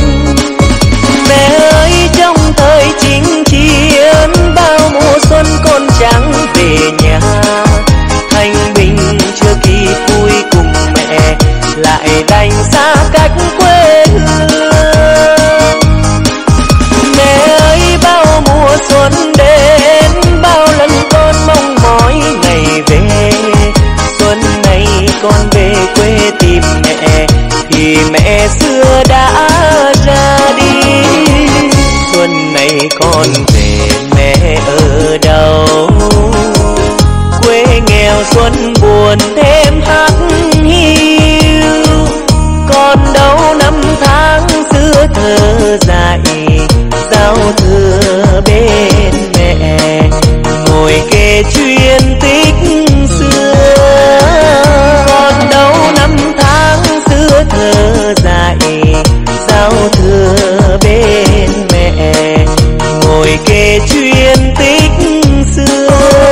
Mẹ ơi trong thời chinh chiến, bao mùa xuân con chẳng về nhà. Thanh bình chưa kịp vui cùng mẹ, lại đành xa cách quê hương. Mẹ ơi bao mùa xuân đến, bao lần con mong mỏi ngày về. Xuân này con về quê tìm mẹ, thì mẹ xưa đã ra đi. Xuân này con về mẹ ở đâu? Quê nghèo xuân buồn thêm hắt hiu, còn đâu năm tháng xưa thơ dại. Giao thừa bên mẹ, ngồi kể chuyện tích xưa. Còn đâu năm tháng xưa thơ dại. Giao thừa bên mẹ, ngồi kể chuyện tích xưa.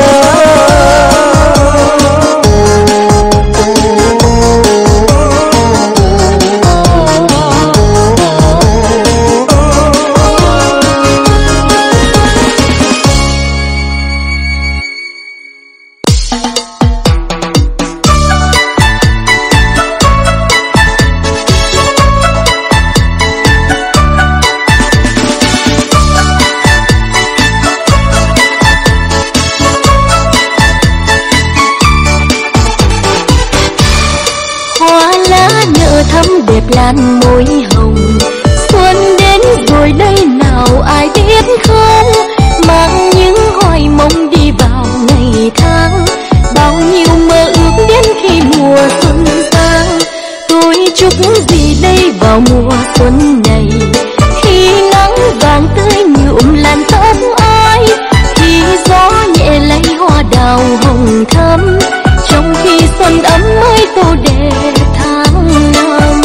Đẹp lan môi hồng, xuân đến rồi đây nào ai biết không? Mang những hoài mong đi vào ngày tháng, bao nhiêu mơ ước đến khi mùa xuân sang. Tôi chúc gì đây vào mùa xuân này, khi nắng vàng tươi nhuộm làn tóc ai, khi gió nhẹ lấy hoa đào hồng thắm, trong khi xuân ấm mới tô đẹp tháng năm.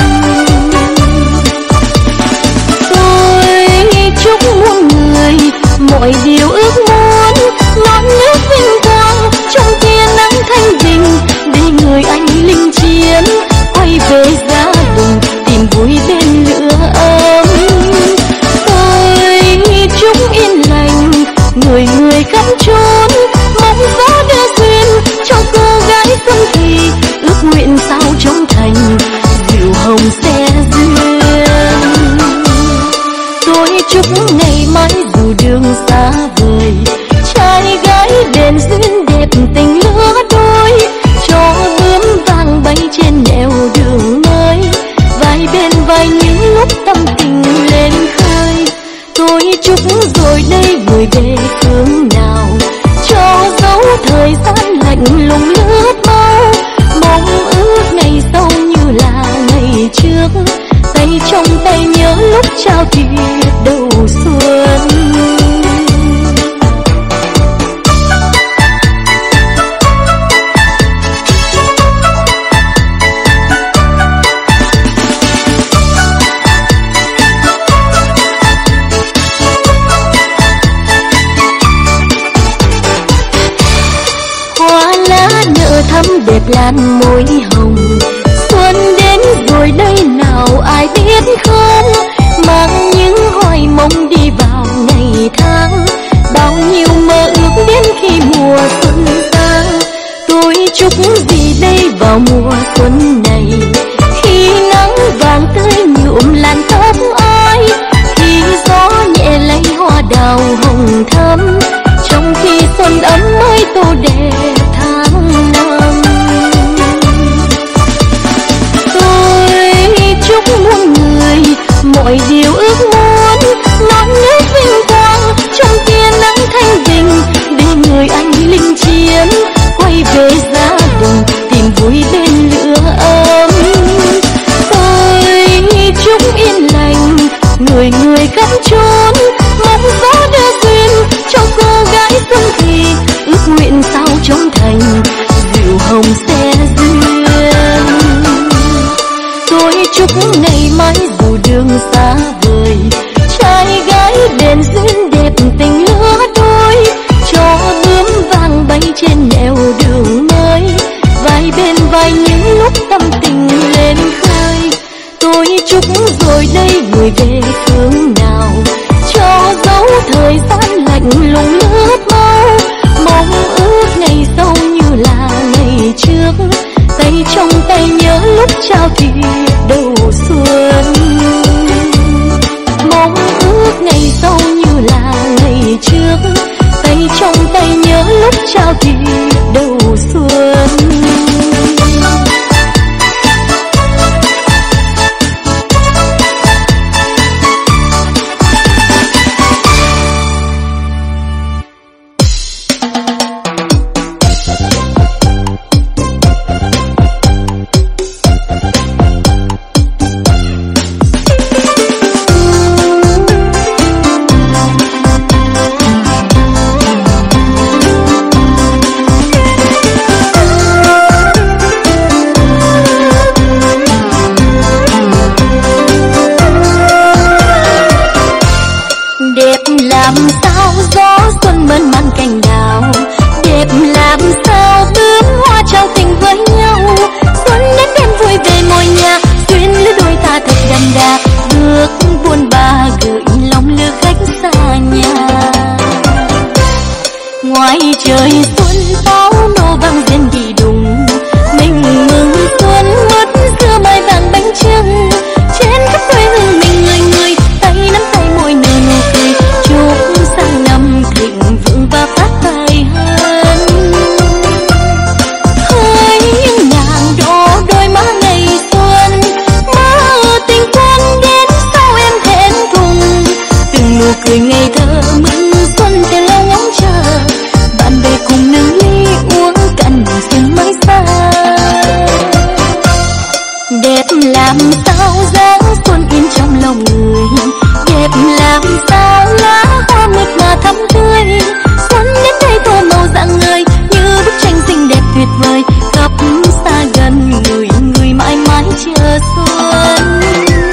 Chúc muôn người mọi điều ước muốn, non nước vinh quang trong tia nắng thanh bình, để người anh linh chiến quay về gia đình tìm vui bên lửa ấm. Tôi chúc yên lành người người khắp chốn, mong gió đưa duyên cho cô gái xuân thì, ước nguyện sao trong thành diệu hồng sẽ duyên. Tôi chúc ngày mai dù đường xa vời, trai gái đền duyên đẹp tình lứa đôi, cho bướm vàng bay trên nẻo đường mới, vai bên vai những lúc tâm tình lên khơi. Tôi chúc rồi đây người về phương nào, cho dấu thời gian lạnh lùng lướt mau, mong ước ngày sau như là ngày trước, tay trong tay nhớ lúc trao thiệp đầu xuân. Hoa lá nở thắm đẹp lan môi hồng, xuân đến rồi đây nào ai biết không? Mang những hoài mong đi vào ngày tháng, bao nhiêu mơ ước đến khi mùa xuân sang. Tôi chúc gì đây vào mùa xuân này, khi nắng vàng tươi nhuộm làn tóc ai, khi gió nhẹ lấy hoa đào hồng thắm, trong khi xuân ấm mới tô đẹp tháng năm. Tôi chúc muôn người mọi điều chúc ngày mai dù đường xa vời, trai gái đền duyên đẹp tình lứa đôi, cho bướm vàng bay trên nẻo đường mới, vai bên vai những lúc tâm tình lên khơi. Tôi chúc rồi đây người về phương nào, cho dấu thời gian lạnh lùng lướt mau, mong ước ngày sau như là ngày trước, tay trong tay nhớ lúc trao thiệp đầu xuân. Mong ước ngày sau như là ngày trước, tay trong tay nhớ lúc trao thiệp đầu xuân. Trời xuân pháo nổ vang rền đi đùng, mình mừng xuân mất xưa mai vàng bánh trưng, trên khắp quê hương mình người người tay nắm tay môi nở nụ cười, chúc sang năm thịnh vượng và phát tài hơn. Hỡi những nàng đỏ đôi má ngày xuân, mơ tình quân đến sao em thẹn thùng, từng nụ cười ngây thơ mừng xuân từ lâu ngóng chờ, bạn bè cùng nâng ly uống cạn xuân mới xa. Đẹp làm sao dáng xuân in trong lòng người, đẹp làm sao lá hoa mượt mà thắm tươi, xuân đến đây tô màu rạng ngời như bức tranh xinh đẹp tuyệt vời, khắp xa gần người người mãi mãi chờ xuân.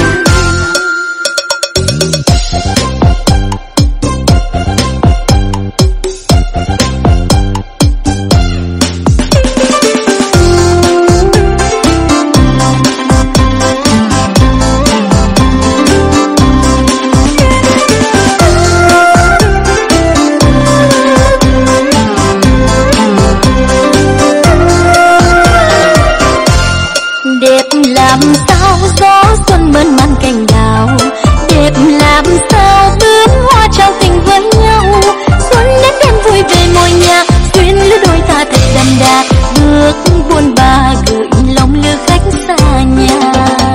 Làm sao gió xuân mơn man cành đào, đẹp làm sao bướm hoa trao tình với nhau, xuân đến đêm vui về ngôi nhà, duyên lứa đôi ta thật đậm đà, bước buôn ba gửi lòng lứa khách xa nhà.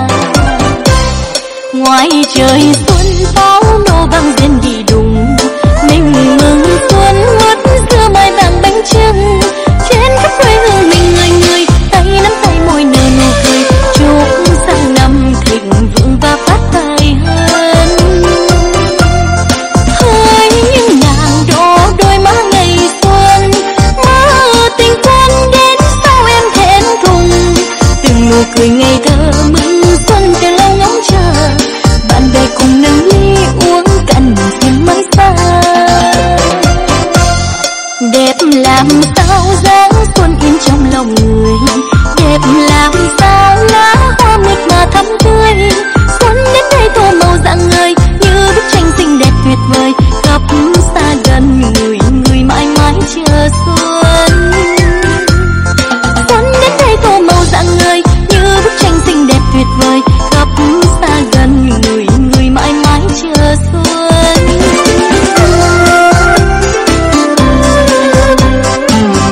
Ngoài trời xuân pháo nổ vang rền đi đùng, mình mừng xuân mất xưa mai vàng bánh trưng, trên khắp quê hương mình người người tay nắm tay môi nở nụ cười, chúc sang năm thịnh vượng và phát tài hơn. Hỡi những nàng đỏ đôi má ngày xuân, mơ tình quân đến sao em thẹn thùng, từng nụ cười ngây thơ mừng xuân từ lâu ngóng chờ, bạn bè cùng nâng ly uống cạn xuân mới xa. Đẹp làm sao dáng xuân in trong lòng người, đẹp làm sao lá hoa mượt mà thắm tươi, xuân đến đây tô màu rạng ngời như bức tranh xinh đẹp tuyệt vời, khắp xa gần người người mãi mãi chờ xuân. Xuân đến đây tô màu rạng ngời như bức tranh xinh đẹp tuyệt vời, khắp xa gần người người mãi mãi chờ xuân.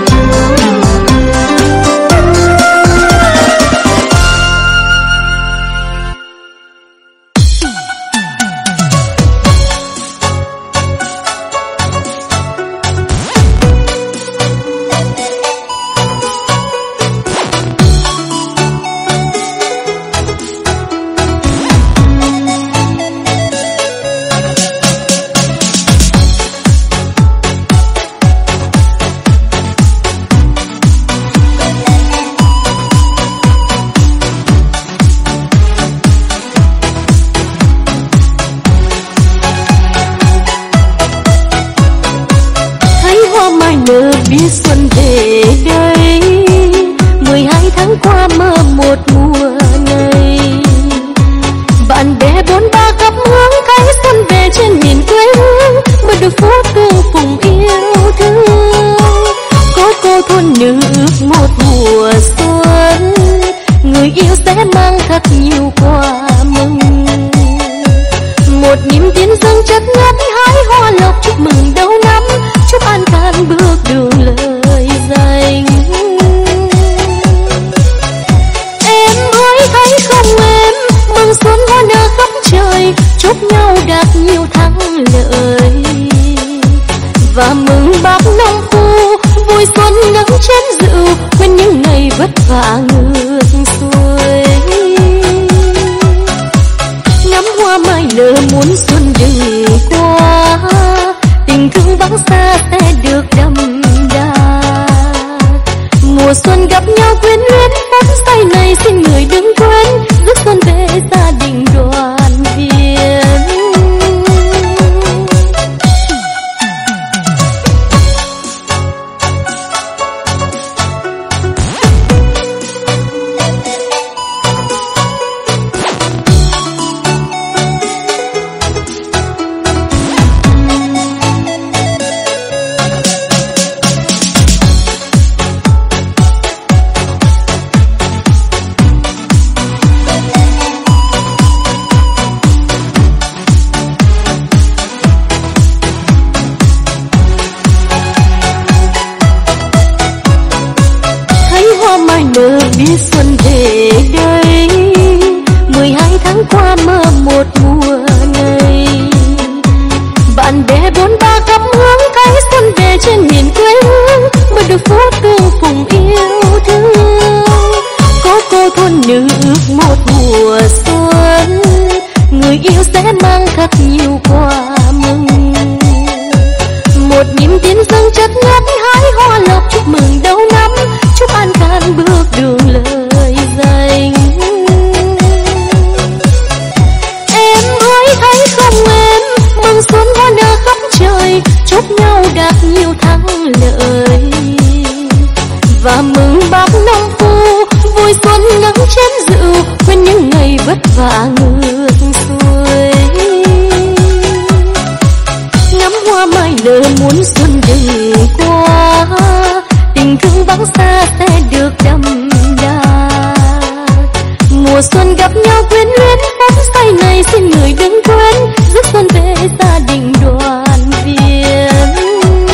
người yêu sẽ mang thật nhiều quà mừng. Một niềm tin dâng chất ngất hái hoa lộc chúc mừng đầu năm, chúc an khang bước đường lời dành. Em ơi thấy không em, mừng xuân hoa nở khắp trời, chúc nhau đạt nhiều thắng lợi và mừng bác nông phu vui xuân nắng chén rượu, quên những ngày vất vả ngược xuôi. Ngắm hoa mai nở muốn xuân đừng qua, tình thương vắng xa sẽ được đậm đà. Mùa xuân gặp nhau quyến luyến, phút say này xin người đừng quên, rước xuân về gia đình đoàn viên. Nở biết xuân về đây, mười hai tháng qua mơ một mùa này. Bạn bè bốn ba khắp hướng thấy xuân về trên miền quê hương, mới được phút tương phùng yêu thương. Có cô thôn nữ ước một mùa xuân, người yêu sẽ mang thật nhiều quà mừng. Một niềm tin dâng chất ngất hái hoa lộc chúc mừng đầu năm, chúc an khang bước đường lời dành. Em ơi thấy không em, mừng xuân hoa nở khắp trời, chúc nhau đạt nhiều thắng lợi và mừng bác nông phu vui xuân nắng chén rượu, quên những ngày vất vả ngược xuôi. Ngắm hoa mai nở muốn xuân đừng qua, tình thương vắng xa sẽ được đậm đà. Mùa xuân gặp nhau quyến luyến, phút say này xin người đừng quên, rước xuân về gia đình đoàn viên.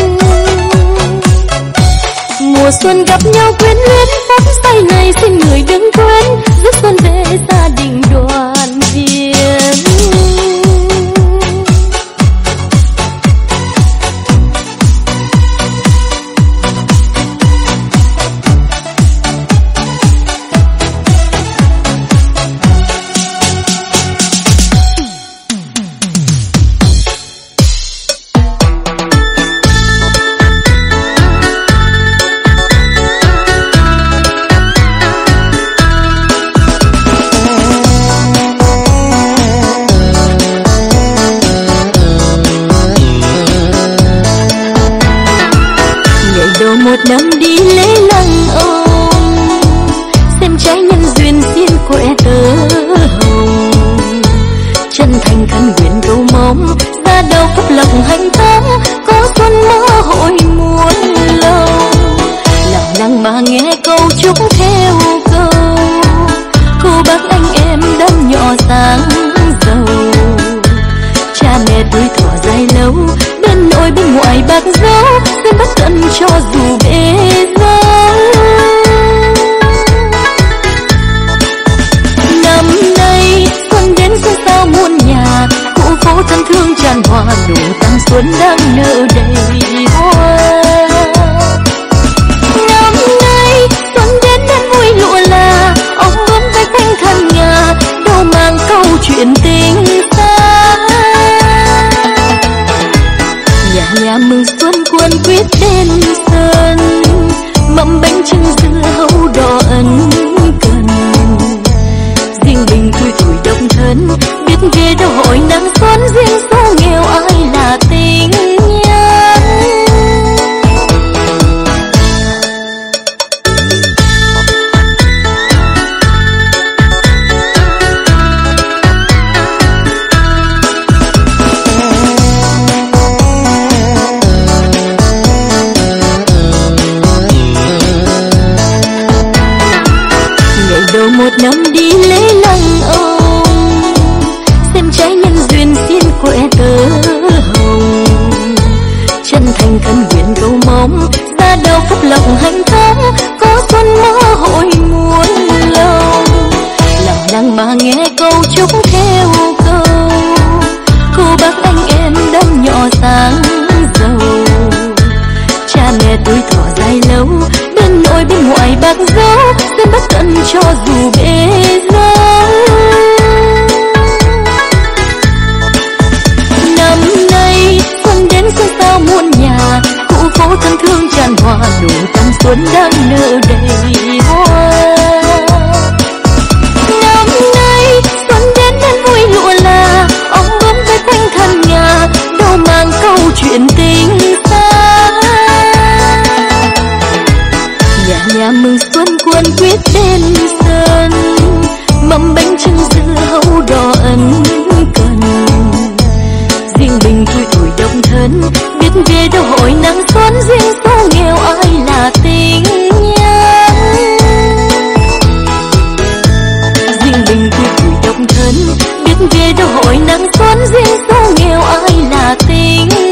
Mùa xuân gặp nhau quyến luyến, phút say này xin người đừng quên, rước xuân về gia đình đoàn viên. Một năm đi lễ lăng ông, xem trái nhân duyên xiên quẹ tơ hồng. Chân thành khấn nguyện cầu mong, ra đầu phúc lộc hạnh phúc, có xuân mơ hội muôn lâu. Lặng lặng mà nghe câu chúc theo câu, cô bác anh em đâm nhỏ sáng giàu. Cha mẹ tuổi thọ dài lâu, bên nội bên ngoại bác dấu, xin bất tận cho dù bể dâu. Năm nay xuân đến xuân sao muôn nhà, cụ phố thân thương tràn hòa đủ tăng xuân đang nở đầy hoa. Năm nay xuân đến đến vui lụa là, ông muốn với thanh thần nhà, đâu mang câu chuyện tình xa. Nhà nhà mừng xuân quân quyết đến sân, mâm bánh trưng dưa hấu đỏ ân cần. Riêng mình tuổi tuổi độc thân, biết ghê đâu hỏi nắng xuân, riêng số nghèo ai là tình nhân. em đi lấy lăng ông, xem trái nhân duyên xin quẹ tơ hồng. Chân thành cần nguyện cầu mong ra đâu phúc lộc hạnh phúc, có xuân mơ hội muôn lòng. Lặng lặng mà nghe câu chúc theo câu, cô bác anh em đông nhỏ sáng giàu. Cha mẹ tuổi thọ dài lâu, bên nội bên ngoại bác dấu, xin bất tận cho dù bể dâu. Năm nay xuân đến xuân sao muôn nhà, khu phố thân thương tràn hòa nụ tàn xuân đang nở đầy hoa. Năm nay xuân đến đến vui lụa là, ông bướm với quanh thân nhà, đâu mang câu chuyện tình xa. Nhà nhà mừng xuân quân quyết bên sân, mâm bánh trưng dưa hấu đỏ ân cần. Riêng mình tuổi tuổi độc thân, biết về đâu hội nắng xuân, riêng số nghèo ai là tình nhân. Riêng mình tuổi tuổi độc thân, biết về đâu hội nắng xuân, riêng số nghèo ai là tình nhân.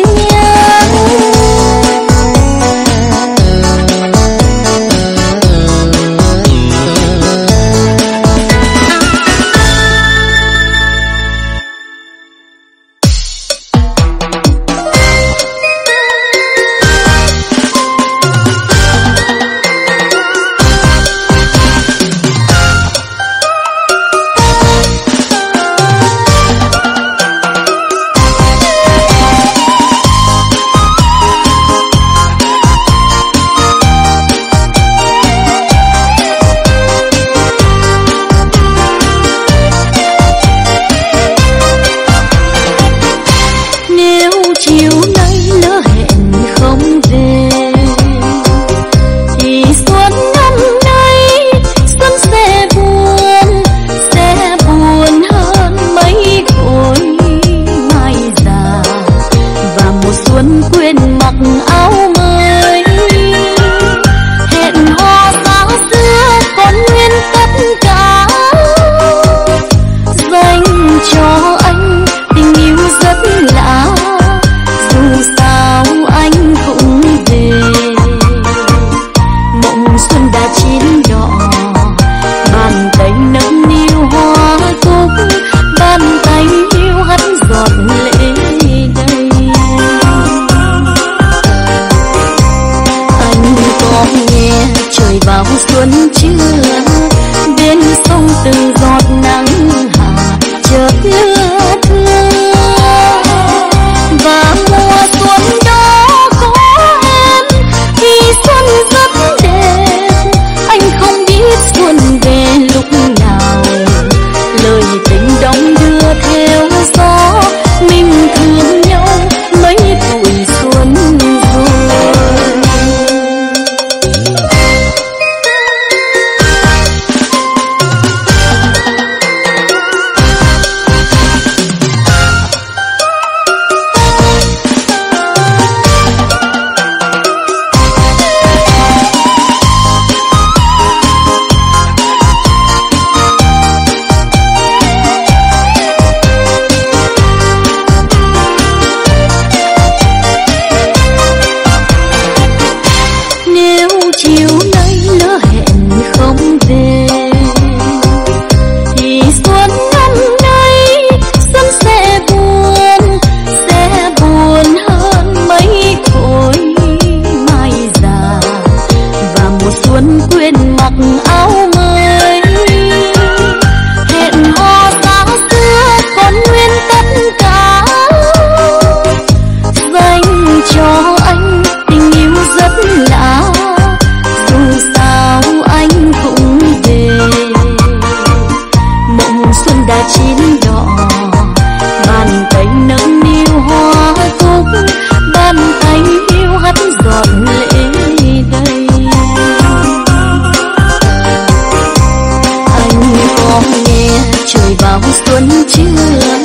xuân chưa